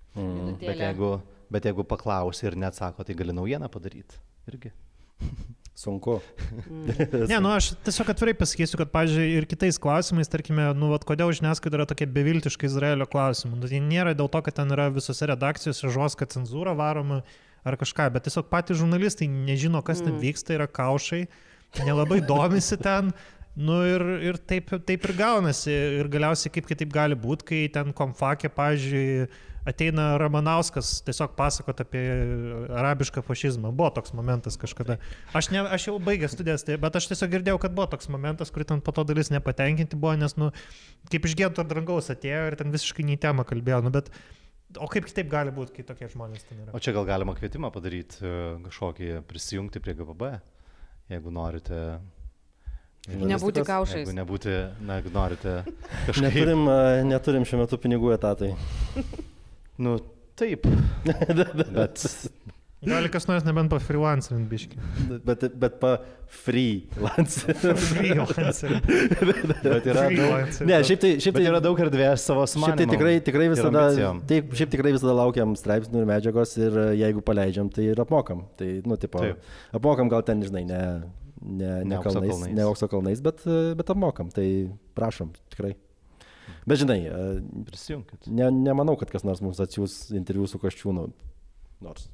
minutėlę. Bet jeigu paklausi ir neatsako, tai gali naujieną padaryti irgi. Sunku. Ne, nu aš tiesiog atvirai pasakysiu, kad, pavyzdžiui, ir kitais klausimais, tarkime, nu, vat, kodėl žiniasklaida yra tokia beviltiška Izraelio klausimų. Nu, tai nėra dėl to, kad ten yra visose redakcijose žoska cenzūra varoma ar kažką, bet tiesiog patys žurnalistai nežino, kas ten vyksta, yra kaušai, nelabai domisi ten. Nu ir taip ir gaunasi. Ir galiausiai kaip kitaip gali būti, kai ten Komfake, pavyzdžiui, ateina Ramanauskas tiesiog pasakot apie arabišką fašizmą. Buvo toks momentas kažkada. Aš jau baigęs studijas, bet aš tiesiog girdėjau, kad buvo toks momentas, kur ten po to dalis nepatenkinti buvo, nes, nu, kaip iš Gento Drangaus atėjo ir ten visiškai nei temą kalbėjo. Nu, bet, o kaip kitaip gali būti, kai tokie žmonės ten yra? O čia gal galima kvietimą padaryti kažkokį, prisijungti prie GPB, jeigu norite... Nebūti kaušais. Jeigu nebūti, jeigu norite kažkaip... Neturim šiuo metu pinigų etatai. Nu, taip. Bet... Gali kas nors nebent pa freelancerint biškį. Bet pa freelancerint. Bet yra daug... Ne, šiaip tai yra daug erdvės savo sumanimam. Šiaip tai tikrai visada laukiam straipsnių ir medžiagos ir jeigu paleidžiam, tai ir apmokam. Tai, nu, tipo, apmokam gal ten, žinai, ne aukso kalnais, bet apmokam. Tai prašom, tikrai. Bet žinai, prisijunkit. Nemanau, kad kas nors mums atsiūs interviu su Kasčiūnu. Nors.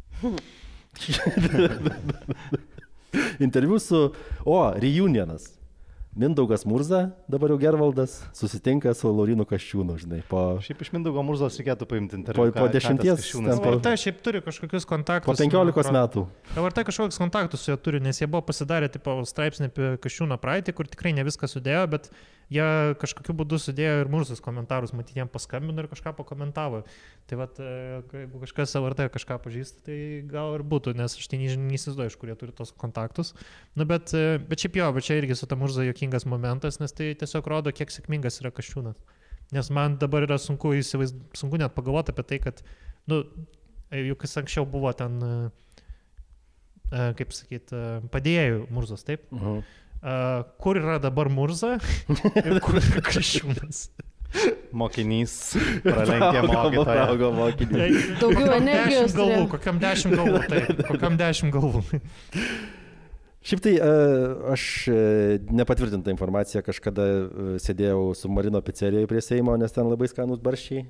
Interviu su... reunionas. Mindaugas Murza, dabar jau Gervaldas, susitinka su Laurynu Kasčiūnu, žinai. Šiaip iš Mindaugo Murzos reikėtų paimti interviu. Po 10. LRT šiaip turi kažkokius kontaktus. Po 15 metų. LRT kažkokius kontaktus su juo turi, nes jie buvo pasidarę straipsnį apie Kasčiūno praeitį, kur tikrai ne viską sudėjo, bet jie kažkokiu būdu sudėjo ir Murzos komentarus, matyt, jiem paskambino ir kažką pakomentavo. Tai vat, jeigu kažkas LRT kažką pažįsta, tai gal ir būtų, nes aš tai neįsivaizduoju, iš kur jie turi tos kontaktus. Nu, bet šiaip jo, bet čia irgi su ta Murza juokingas momentas, nes tai tiesiog rodo, kiek sėkmingas yra Kasčiūnas. Nes man dabar yra sunku net pagalvoti apie tai, kad, nu, juk jis anksčiau buvo ten, kaip sakyt, padėjėjų Murzos, taip? Kur yra dabar Murza ir kur yra Kasčiūnas? Mokinys pralenkė mokytoją. Daugiau energijos. Kokiam 10 galvų, taip. Kokiam 10 galvų. Šiaip tai aš nepatvirtintą informaciją kažkada sėdėjau submarino pizzerijoje prie Seimo, nes ten labai skanus barščiai.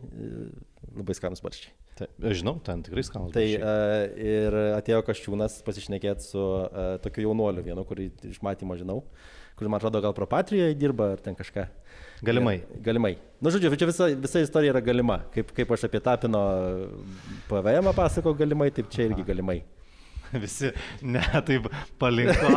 Tai, žinau, ten tikrai skanus barščiai. Tai ir atėjo Kasčiūnas pasišnekėti su tokiu jaunuoliu vienu, kurį iš matymo žinau, kur man atrodo gal Propatrijoje dirba ar ten kažką. Galimai. Nu, žodžiu, čia visa istorija yra galima. Kaip aš apie Tapino PVM pasakau galimai, taip čia irgi galimai. Visi, ne, taip palinko.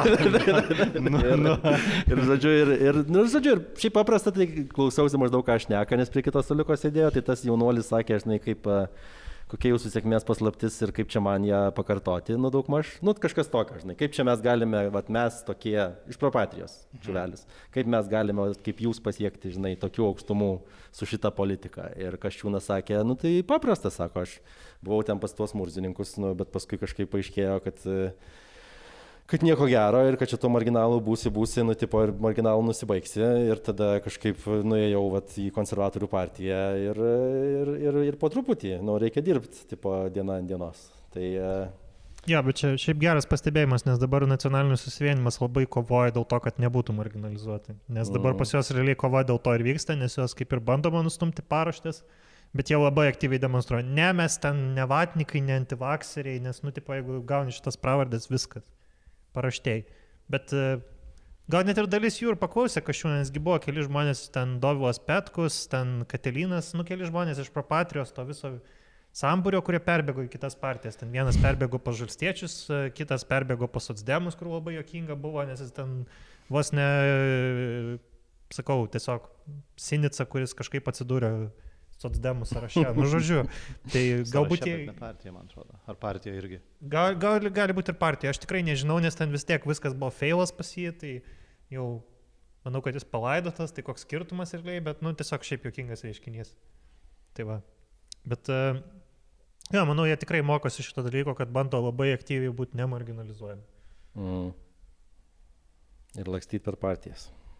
Ir šiaip paprasta, tai klausiausi maždaug ką aš šneka, nes prie kito staliuko sėdėjo, tai tas jaunuolis sakė, žinai, kaip kokia jūsų sėkmės paslaptis ir kaip čia man ją pakartoti, nu daugmaž, nu kažkas tokio, žinai, kaip čia mes galime, vat mes tokie, iš Propatrijos, čuvelis, kaip mes galime, kaip jūs pasiekti, žinai, tokių aukštumų su šita politika. Ir Kasčiūnas sakė, nu tai paprasta, sako, aš buvau ten pas tuos murzininkus, nu, bet paskui kažkaip paaiškėjo, kad nieko gero ir kad čia to marginalų būsi, nu, tipo, ir marginalų nusibaigsi ir tada kažkaip nuėjau vat, į konservatorių partiją ir po truputį, nu, reikia dirbti, tipo, diena ant dienos. Tai... Ja, bet čia šiaip geras pastebėjimas, nes dabar nacionalinis susivienimas labai kovoja dėl to, kad nebūtų marginalizuoti. Nes dabar pas juos realiai kova dėl to ir vyksta, nes juos kaip ir bandoma nustumti paraštės, bet jie labai aktyviai demonstruoja. Ne, mes ten ne vatnikai, ne antivakseriai, nes, nu, tipo, jeigu gauni šitas pravardės, viskas. Paraštėjai. Bet gal net ir dalis jų ir paklausė Kasčiūną, nesgi buvo keli žmonės, ten Dovilas Petkus, ten Katelinas, nu keli žmonės iš Propatrijos, to viso sambūrio, kurie perbėgo į kitas partijas. Ten vienas perbėgo pas Žalstiečius, kitas perbėgo pas Socdemus, kur labai juokinga buvo, nes jis ten vos ne, sakau, tiesiog Sinica, kuris kažkaip atsidūrė Socdemų sąraše. Nu, žodžiu, tai galbūt... Sąraše, bet ne partija, man atrodo. Ar partija irgi? Gali būti ir partija. Aš tikrai nežinau, nes ten vis tiek viskas buvo feilas pas jį, tai jau manau, kad jis palaidotas, tai koks skirtumas ir lai, bet, nu, tiesiog šiaip juokingas reiškinys. Tai va. Bet, ja, manau, jie tikrai mokosi šito dalyko, kad bando labai aktyviai būti nemarginalizuojami. Ir lakstyti per partijas.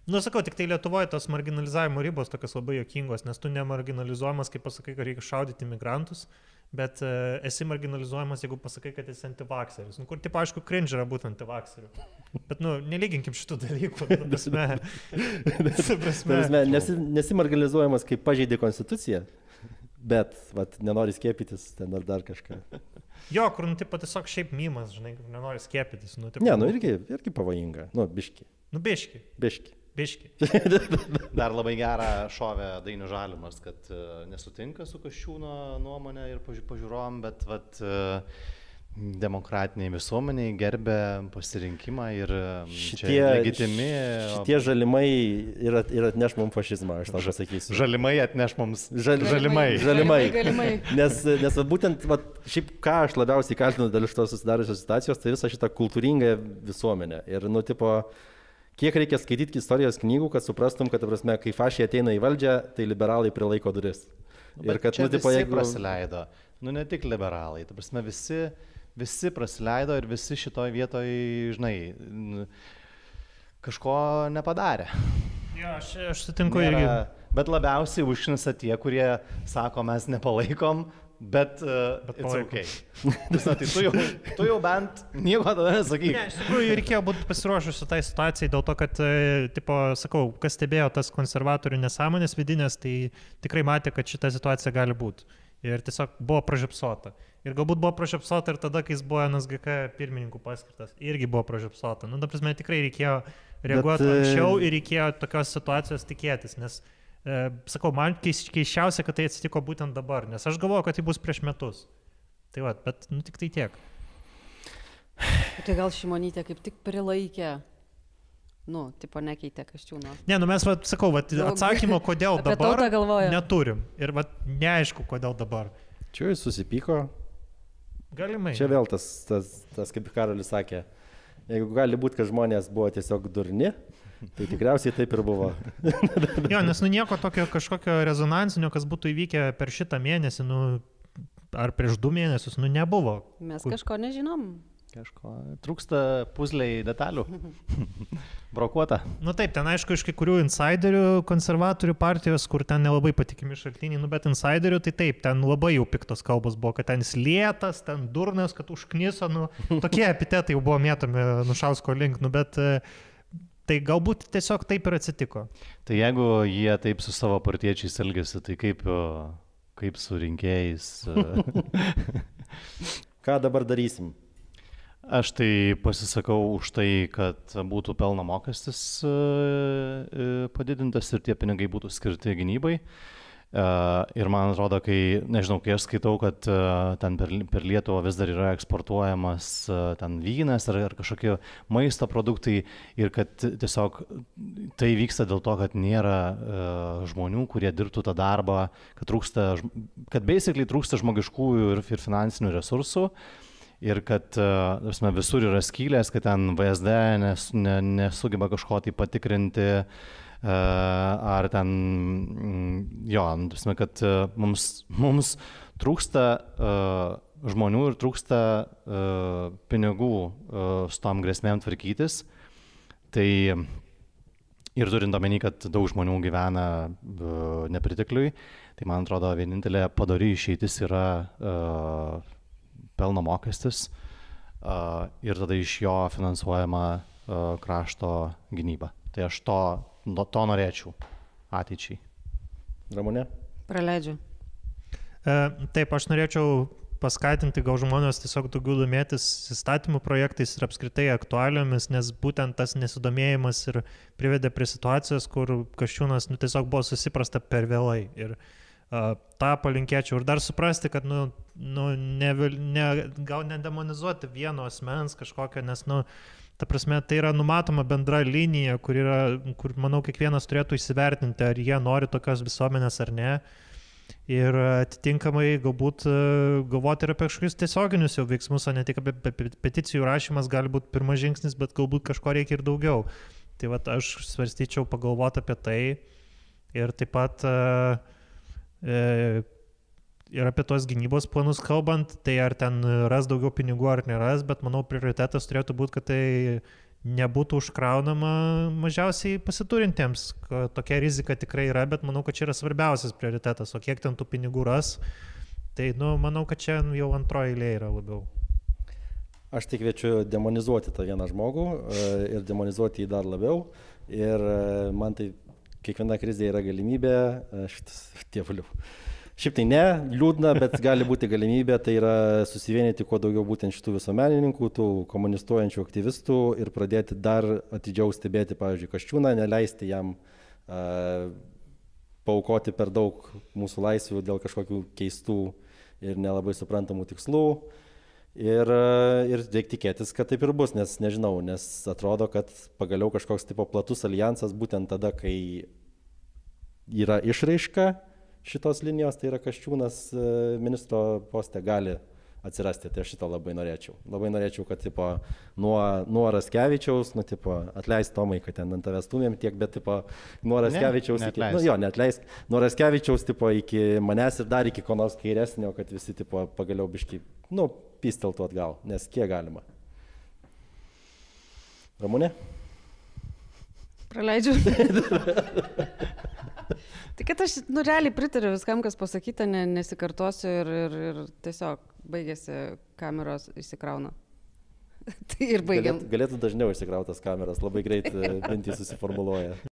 Nu, sakau, tik tai Lietuvoje tos marginalizavimo ribos tokios labai jokingos, nes tu nemarginalizuojamas, kai pasakai, kad reikia šaudyti migrantus, bet esi marginalizuojamas, jeigu pasakai, kad esi antivakseris. Nu, kur, tipo, aišku, cringe yra būti antivakseriu. Bet, nu, nelyginkim šitų dalykų. Prasme, nesi marginalizuojamas, kai pažeidė konstituciją, bet nenori skiepytis ten ar dar kažką. Jo, kur, nu, tipo, tiesiog šiaip mymas, žinai, nenori skiepytis. Nu, tipo, ne, nu, irgi pavojinga. Nu, biški. Nu, biški. Dar labai gerą šovė Dainius Žalimas, kad nesutinka su Kasčiūno nuomonė ir pažiūrom, bet demokratiniai visuomeniai gerbė pasirinkimą ir šitie legitimi. Šitie žalimai ir atneš mums fašizmą, aš tau pasakysiu. Žalimai atneš mums. Žalimai. Nes būtent, šiaip ką aš labiausiai kaltinu dėl šitos susidariusios situacijos, tai visą šitą kultūringą visuomenę. Ir, nu, tipo, kiek reikia skaityti istorijos knygų, kad suprastum, kad, prasme, kai fašiai ateina į valdžią, tai liberalai prilaiko duris. Ir kad čia visi prasileido. Nu, ne tik liberalai, ta prasme, visi prasileido ir visi šitoj vietoj, žinai, kažko nepadarė. Jo, aš sutinku irgi. Bet labiausiai užknisa tie, kurie sako, mes nepalaikom, bet it's okay. Tai tu jau bent nieko tada nesakyk. Ne, iš tikrųjų reikėjo būti pasiruošusi tai situacijai dėl to, kad, tipo, sakau, kas stebėjo tas konservatorių nesąmonės vidinės, tai tikrai matė, kad šita situacija gali būti. Ir tiesiog buvo pražiopsota. Ir galbūt buvo pražiopsota ir tada, kai jis buvo NSGK pirmininkų paskirtas. Irgi buvo pražiopsota. Nu, ta prasme, tikrai reikėjo reaguoti anksčiau ir reikėjo tokios situacijos tikėtis, nes sakau, man keiščiausia, kad tai atsitiko būtent dabar, nes aš galvoju, kad tai bus prieš metus. Tai va, bet, nu, tik tai tiek. Tai gal Šimonytė kaip tik prilaikė, nu, tipo nekeitė Kasčiūno. Ne, nu mes, sakau, atsakymo, kodėl dabar neturim. Ir neaišku, kodėl dabar. Čia jis susipyko. Galimai. Čia vėl tas kaip Karolis sakė, jeigu gali būti, kad žmonės buvo tiesiog durni, tai tikriausiai taip ir buvo. Jo, nes nu nieko tokio kažkokio rezonansinio, kas būtų įvykę per šitą mėnesį, nu, ar prieš 2 mėnesius, nu, nebuvo. Mes kažko nežinom. Kažko trūksta puzliai detalių. Brokuota. Nu taip, ten aišku, iš kai kurių insiderių konservatorių partijos, kur ten nelabai patikimi šaltiniai, nu, bet insiderių, tai taip, ten labai jau piktos kalbos buvo, kad ten jis lėtas, ten durnas, kad užkniso, nu, tokie epitetai jau buvo mėtomi Anušausko link, nu, bet tai galbūt tiesiog taip ir atsitiko. Tai jeigu jie taip su savo partiečiais elgesi, tai kaip su rinkėjais? Ką dabar darysim? Aš tai pasisakau už tai, kad būtų pelno mokestis padidintas ir tie pinigai būtų skirti gynybai. Ir man atrodo, kai aš skaitau, kad ten per Lietuvą vis dar yra eksportuojamas ten vynas ar kažkokie maisto produktai ir kad tiesiog tai vyksta dėl to, kad nėra žmonių, kurie dirbtų tą darbą, kad basically trūksta žmogiškųjų ir finansinių resursų. Ir kad visur yra skylės, kad ten VSD nesugeba kažko tai patikrinti, ar ten, jo, kad mums trūksta žmonių ir trūksta pinigų su tom grėsmėm tvarkytis. Tai ir turint omeny, kad daug žmonių gyvena nepritekliui, tai man atrodo vienintelė padori išeitis yra pelno mokestis ir tada iš jo finansuojama krašto gynyba. Tai aš to norėčiau ateičiai. Ramūnė? Praleidžiu. Taip, aš norėčiau paskatinti gal žmonės tiesiog daugiau domėtis įstatymų projektais ir apskritai aktualiomis, nes būtent tas nesidomėjimas ir privedė prie situacijos, kur Kasčiūnas tiesiog buvo susiprasta per vėlai. Ir tą palinkėčiau ir dar suprasti, kad gal nedemonizuoti vieno asmens kažkokio, nes ta prasme tai yra numatoma bendra linija, kur manau kiekvienas turėtų įsivertinti, ar jie nori tokios visuomenės ar ne. Ir atitinkamai galbūt galvoti ir apie kažkokius tiesioginius jau veiksmus, o ne tik apie peticijų rašymas gali būti pirmas žingsnis, bet galbūt kažko reikia ir daugiau. Tai aš svarstyčiau pagalvoti apie tai ir taip pat ir apie tos gynybos planus kalbant, tai ar ten ras daugiau pinigų ar neras, bet manau prioritetas turėtų būti, kad tai nebūtų užkraunama mažiausiai pasiturintiems. Tokia rizika tikrai yra, bet manau, kad čia yra svarbiausias prioritetas, o kiek ten tų pinigų ras, tai manau, kad čia jau antroji eilė yra labiau. Aš tik kviečiu demonizuoti tą vieną žmogų ir demonizuoti jį dar labiau. Ir man tai kiekviena krizė yra galimybė, tėvuliu. Šiaip tai ne, liūdna, bet gali būti galimybė, tai yra susivienyti kuo daugiau būtent šitų visuomenininkų, tų komunistuojančių aktyvistų ir pradėti dar atidžiau stebėti, pavyzdžiui, Kasčiūną, neleisti jam paaukoti per daug mūsų laisvių dėl kažkokių keistų ir nelabai suprantamų tikslų. Ir reikia tikėtis, kad taip ir bus, nes nežinau, nes atrodo, kad pagaliau kažkoks tipo platus alijansas būtent tada, kai yra išraiška šitos linijos, tai yra Kasčiūnas ministro poste gali atsirasti, tai aš šito labai norėčiau. Labai norėčiau, kad tipo, nuo Raskevičiaus, atleisk Tomai, kad ten ant tavęs stumėm tiek, bet tipo, nuo Raskevičiaus neatleisk. Nuo Raskevičiaus tipo, iki manęs ir dar iki ko nors kairesnio, kad visi tipo, pagaliau biškai, pisteltų atgal, nes kiek galima. Ramūnė? Praleidžiu. Tai kad aš realiai pritariu viskam, kas pasakyta, nesikartosiu ir tiesiog baigėsi kameros įsikrauna. Tai ir baigiam. Galėtų dažniau išsikrautas kameras, labai greit mintys susiformuluoja.